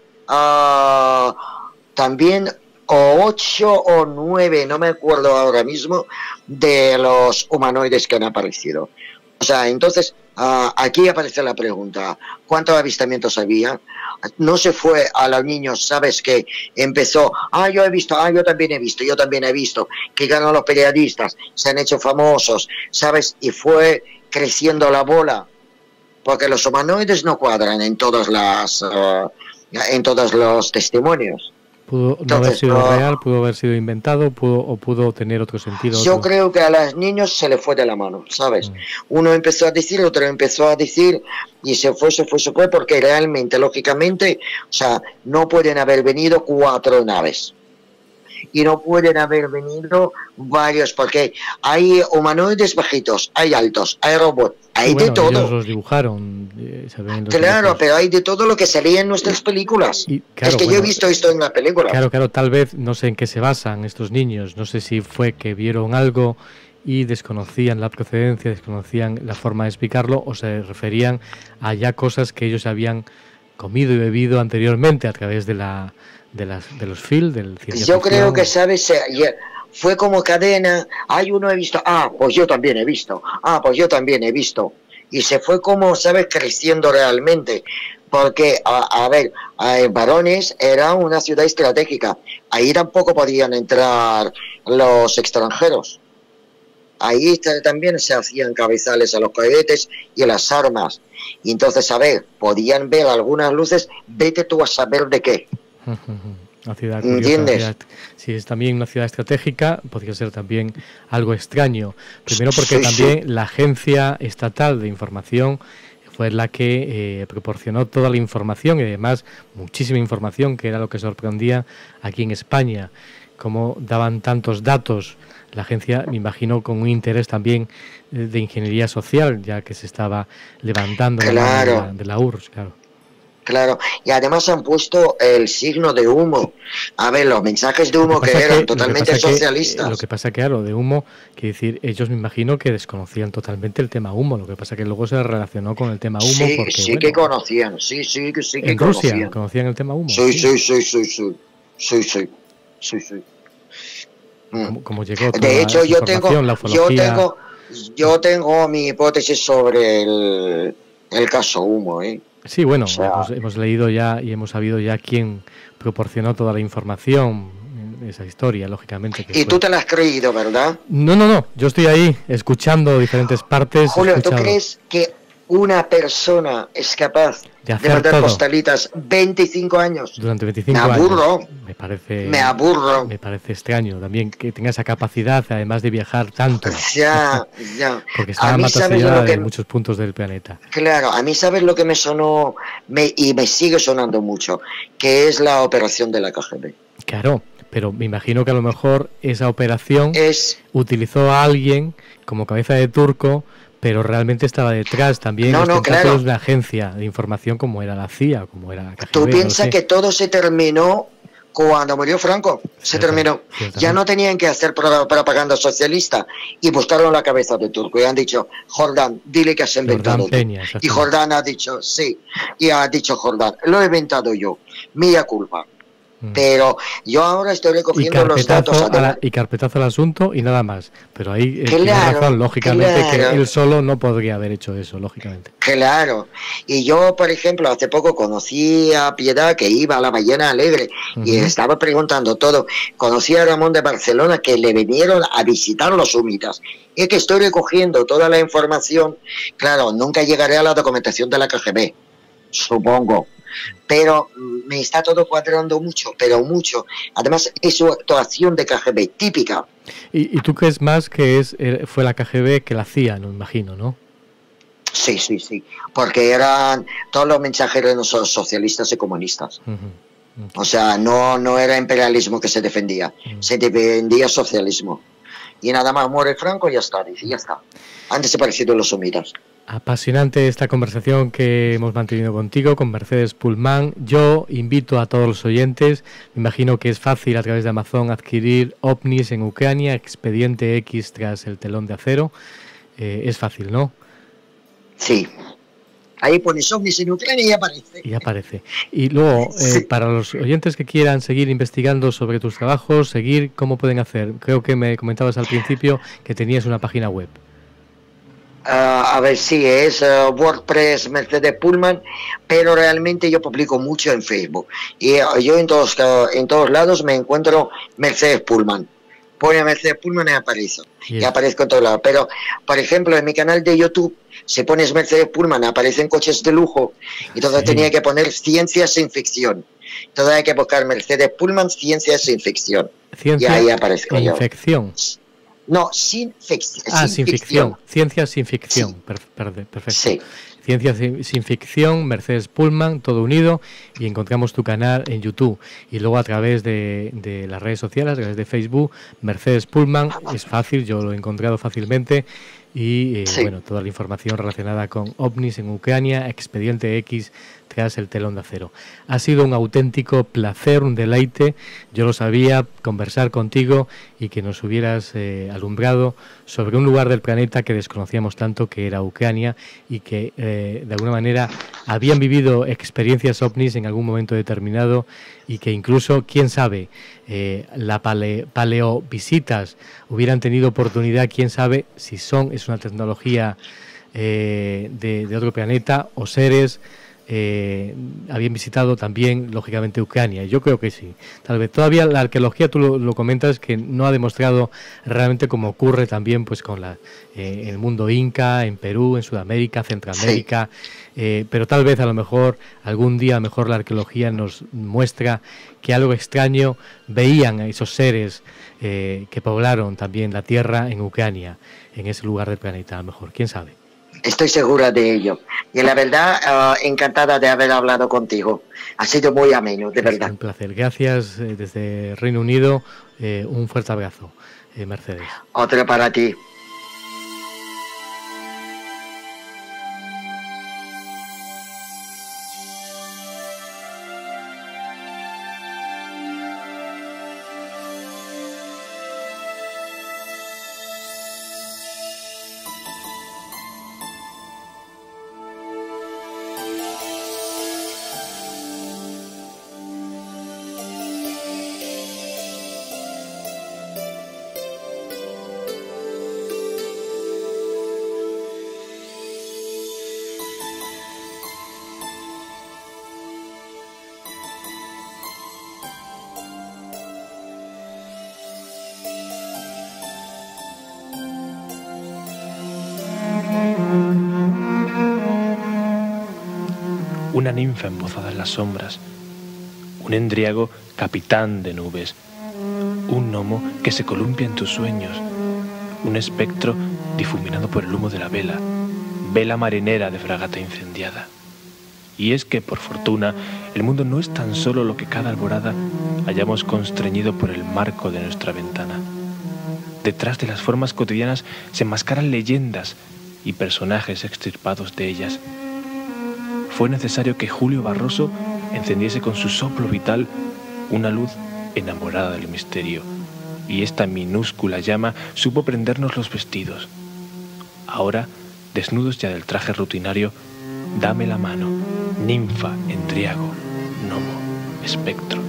uh, también ocho o nueve, no me acuerdo ahora mismo, de los humanoides que han aparecido. O sea, entonces, uh, aquí aparece la pregunta, ¿cuántos avistamientos había? No se fue a los niños, ¿sabes? Que empezó, ah, yo he visto, ah, yo también he visto, yo también he visto, que ganan los periodistas, se han hecho famosos, ¿sabes? Y fue creciendo la bola, porque los humanoides no cuadran en todas las, uh, en todos los testimonios.
Pudo no Entonces, haber sido uh, real, pudo haber sido inventado, pudo, o pudo tener otro sentido.
Yo
otro...
creo que a los niños se le fue de la mano, ¿sabes? Mm. Uno empezó a decir, otro empezó a decir, y se fue, se fue, se fue, porque realmente, lógicamente, o sea, no pueden haber venido cuatro naves. Y no pueden haber venido varios, porque hay humanoides bajitos, hay altos, hay robots, hay
bueno,
de todo.
Ellos los dibujaron. Eh, los
claro,
dibujos.
Pero hay de todo lo que salía en nuestras películas.
Y, claro,
es que
bueno,
yo he visto esto en la película.
Claro, claro, tal vez, no sé en qué se basan estos niños, no sé si fue que vieron algo y desconocían la procedencia, desconocían la forma de explicarlo, o se referían a ya cosas que ellos habían comido y bebido anteriormente a través de la de las de los film del ciencia
yo
ficción.
Creo que sabes fue como cadena, hay uno he visto, ah pues yo también he visto, ah pues yo también he visto, y se fue como sabes creciendo realmente, porque a, a ver, en Varones era una ciudad estratégica, ahí tampoco podían entrar los extranjeros. Ahí también se hacían cabezales a los cohetes y a las armas. Y entonces, a ver, podían ver algunas luces, vete tú a saber de qué.
Una ciudad curiosa, ¿entiendes? Una ciudad, si es también una ciudad estratégica, podría ser también algo extraño. Primero porque sí, también sí. la Agencia Estatal de Información fue la que eh, proporcionó toda la información y además muchísima información, que era lo que sorprendía aquí en España. Como daban tantos datos, la agencia, me imagino, con un interés también de ingeniería social, ya que se estaba levantando
claro.
de, la, de la U R S S, claro.
Claro, y además han puesto el signo de humo. A ver, los mensajes de humo que, que eran que, totalmente socialistas.
Que, lo que pasa que, claro, de humo, quiere decir, ellos me imagino que desconocían totalmente el tema humo. Lo que pasa que luego se relacionó con el tema humo.
Sí,
porque,
sí
bueno,
que conocían, sí, sí, sí que
en
conocían.
Rusia conocían el tema humo.
Sí, sí, sí, sí, sí, sí, sí, sí, sí.
Como, como llegó toda
de hecho, yo tengo,
la
yo tengo, yo tengo mi hipótesis sobre el, el caso humo, ¿eh?
Sí, bueno,
o sea,
hemos, hemos leído ya y hemos sabido ya quién proporcionó toda la información, esa historia, lógicamente. Que
y
fue...
tú te la has creído, ¿verdad?
No, no, no, yo estoy ahí escuchando diferentes partes.
Julio, ¿tú crees que una persona es capaz
de,
de mandar
todo.
postalitas veinticinco años.
Durante veinticinco
me aburro.
años. Me parece.
Me aburro.
Me parece extraño también que tenga esa capacidad, además de viajar tanto.
Ya, ya.
Porque está amatosillada en muchos puntos del planeta.
Claro, a mí sabes lo que me sonó me, y me sigue sonando mucho, que es la operación de la K G B.
Claro, pero me imagino que a lo mejor esa operación
es...
utilizó a alguien como cabeza de turco, pero realmente estaba detrás también
no,
los
no,
tentáculos
claro.
de una agencia de información como era la C I A, como era la K G B.
Tú piensas
no sé.
que todo se terminó cuando murió Franco, se
Cierto,
terminó.
cierto.
Ya no tenían que hacer propaganda socialista y buscaron la cabeza de turco y han dicho, Jordán, dile que has inventado
Jordán Peña,
tú. Y Jordán ha dicho, sí, y ha dicho Jordán, lo he inventado yo, mía culpa. Pero yo ahora estoy recogiendo los datos
a la, y carpetazo al asunto y nada más, pero ahí
claro,
tiene razón, lógicamente,
claro.
que él solo no podría haber hecho eso, lógicamente.
Claro, y yo por ejemplo hace poco conocí a Piedad, que iba a la Ballena Alegre, uh-huh. y estaba preguntando todo. Conocí a Ramón de Barcelona, que le vinieron a visitar los humitas, y es que estoy recogiendo toda la información. Claro, nunca llegaré a la documentación de la K G B, supongo, pero me está todo cuadrando mucho, pero mucho. Además es su actuación de K G B típica.
¿Y, y tú crees más que es fue la K G B que la C I A, no imagino, no?
Sí, sí, sí, porque eran todos los mensajeros no son socialistas y comunistas. Uh-huh. Uh-huh. O sea, no, no era imperialismo que se defendía, uh-huh. se defendía socialismo. Y nada más muere Franco y ya está, dice, ya está. Han desaparecido los humitas.
Apasionante esta conversación que hemos mantenido contigo, con Mercedes Pullman. Yo invito a todos los oyentes, me imagino que es fácil a través de Amazon adquirir OVNIs en Ucrania, Expediente X tras el telón de acero. Eh, es fácil, ¿no?
Sí. Ahí pones OVNIs en Ucrania y aparece.
Y aparece. Y luego, eh, sí. para los oyentes que quieran seguir investigando sobre tus trabajos, seguir, ¿cómo pueden hacer? Creo que me comentabas al principio que tenías una página web.
Uh, a ver si sí, es uh, WordPress Mercedes Pullman, pero realmente yo publico mucho en Facebook y uh, yo en todos uh, en todos lados me encuentro Mercedes Pullman. Pone Mercedes Pullman y aparezco, yeah. y aparezco en todos lados. Pero, por ejemplo, en mi canal de YouTube, si pones Mercedes Pullman, aparecen coches de lujo, y entonces sí. tenía que poner ciencia sin ficción. Entonces hay que buscar Mercedes Pullman, ciencia sin ficción.
Ciencia
y ahí aparezco
sin
yo.
Ficción.
No, sin, fic
ah,
sin,
sin ficción. ficción. Ciencia sin ficción.
Sí.
Per per perfecto.
Sí.
Ciencia sin ficción, Mercedes Pullman, todo unido, y encontramos tu canal en YouTube. Y luego a través de, de las redes sociales, a través de Facebook, Mercedes Pullman, es fácil, yo lo he encontrado fácilmente. Y eh, sí. bueno, toda la información relacionada con OVNIs en Ucrania, Expediente X tras el telón de acero. Ha sido un auténtico placer, un deleite, yo lo sabía, conversar contigo y que nos hubieras eh, alumbrado sobre un lugar del planeta que desconocíamos tanto, que era Ucrania, y que eh, de alguna manera habían vivido experiencias OVNIs en algún momento determinado, y que incluso, quién sabe, eh, la pale, paleovisitas hubieran tenido oportunidad, quién sabe si son, es una tecnología eh, de, de otro planeta, o seres eh, habían visitado también, lógicamente, Ucrania. Yo creo que sí. Tal vez todavía la arqueología, tú lo, lo comentas, que no ha demostrado realmente, como ocurre también pues con la, eh, en el mundo inca, en Perú, en Sudamérica, Centroamérica, sí. eh, pero tal vez a lo mejor algún día a lo mejor la arqueología nos muestra que algo extraño veían a esos seres eh, que poblaron también la tierra en Ucrania, en ese lugar del planeta, a lo mejor, quién sabe.
Estoy segura de ello. Y la verdad, uh, encantada de haber hablado contigo. Ha sido muy ameno, de
es
verdad.
Un placer. Gracias eh, desde Reino Unido. Eh, un fuerte abrazo, eh, Mercedes.
Otro para ti.
una ninfa embozada en las sombras, un endriago capitán de nubes, un gnomo que se columpia en tus sueños, un espectro difuminado por el humo de la vela, vela marinera de fragata incendiada. Y es que, por fortuna, el mundo no es tan solo lo que cada alborada hayamos constreñido por el marco de nuestra ventana. Detrás de las formas cotidianas se enmascaran leyendas y personajes extirpados de ellas. Fue necesario que Julio Barroso encendiese con su soplo vital una luz enamorada del misterio, y esta minúscula llama supo prendernos los vestidos. Ahora, desnudos ya del traje rutinario, dame la mano, ninfa, endriago, gnomo, espectro.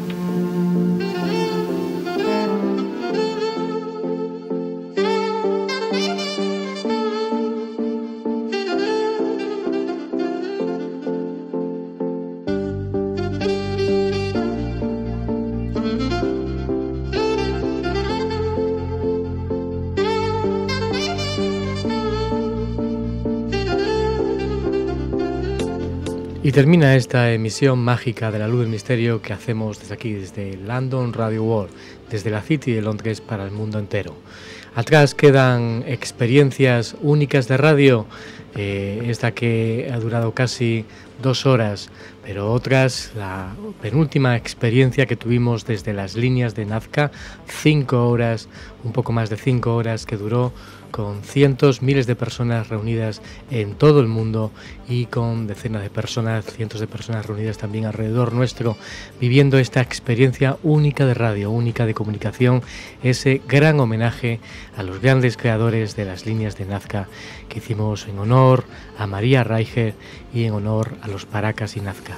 Y termina esta emisión mágica de La Luz del Misterio que hacemos desde aquí, desde London Radio World, desde la City de Londres para el mundo entero. Atrás quedan experiencias únicas de radio, eh, esta que ha durado casi dos horas, pero otras, la penúltima experiencia que tuvimos desde las líneas de Nazca, cinco horas, un poco más de cinco horas que duró, con cientos, miles de personas reunidas en todo el mundo y con decenas de personas, cientos de personas reunidas también alrededor nuestro, viviendo esta experiencia única de radio, única de comunicación, ese gran homenaje a los grandes creadores de las líneas de Nazca que hicimos en honor a María Reicher y en honor a los Paracas y Nazca.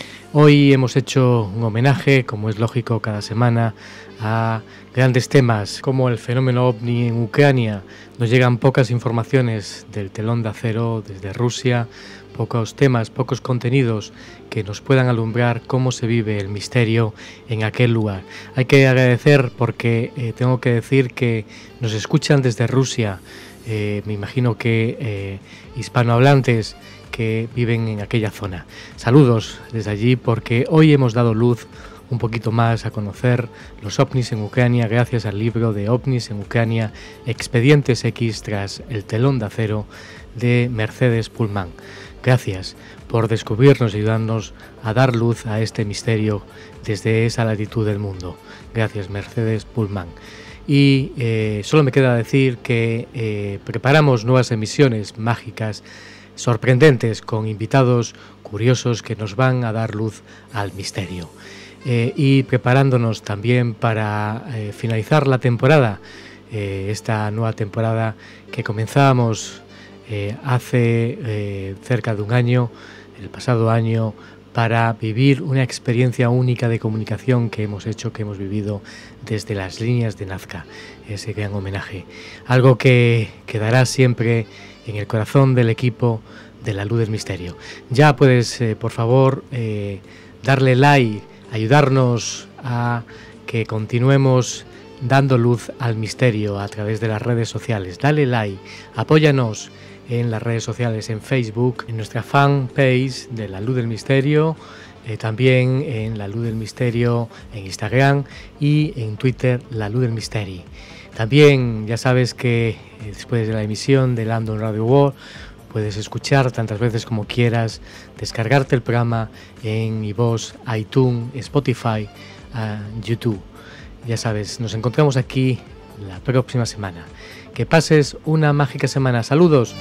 Hoy hemos hecho un homenaje, como es lógico cada semana, a grandes temas como el fenómeno ovni en Ucrania. Nos llegan pocas informaciones del telón de acero desde Rusia, pocos temas, pocos contenidos que nos puedan alumbrar cómo se vive el misterio en aquel lugar. Hay que agradecer porque eh, tengo que decir que nos escuchan desde Rusia, eh, me imagino que eh, hispanohablantes que viven en aquella zona. Saludos desde allí porque hoy hemos dado luz un poquito más a conocer los ovnis en Ucrania gracias al libro de OVNIs en Ucrania, Expedientes X tras el telón de acero de Mercedes Pullman. Gracias por descubrirnos y ayudarnos a dar luz a este misterio desde esa latitud del mundo. Gracias, Mercedes Pullman. Y eh, solo me queda decir que eh, preparamos nuevas emisiones mágicas sorprendentes con invitados curiosos que nos van a dar luz al misterio. Eh, y preparándonos también para eh, finalizar la temporada, eh, esta nueva temporada que comenzábamos eh, hace eh, cerca de un año, el pasado año, para vivir una experiencia única de comunicación que hemos hecho, que hemos vivido desde las líneas de Nazca, ese gran homenaje. Algo que quedará siempre en el corazón del equipo de La Luz del Misterio. Ya puedes, eh, por favor, eh, darle like, ayudarnos a que continuemos dando luz al misterio a través de las redes sociales. Dale like, apóyanos en las redes sociales, en Facebook, en nuestra fanpage de La Luz del Misterio, eh, también en La Luz del Misterio en Instagram y en Twitter, La Luz del Misterio. También ya sabes que eh, después de la emisión de London Radio World puedes escuchar tantas veces como quieras, descargarte el programa en iVoox, iTunes, Spotify, uh, YouTube. Ya sabes, nos encontramos aquí la próxima semana. Que pases una mágica semana. Saludos.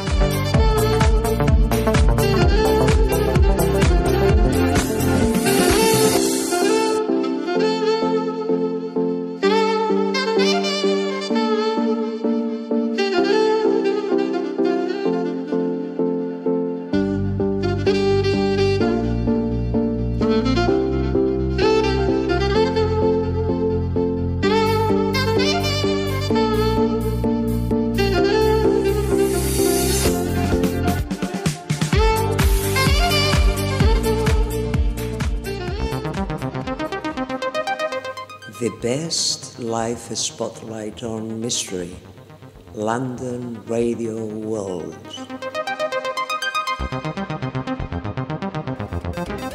The best live spotlight on mystery, London Radio World.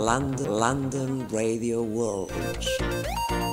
London, London Radio World.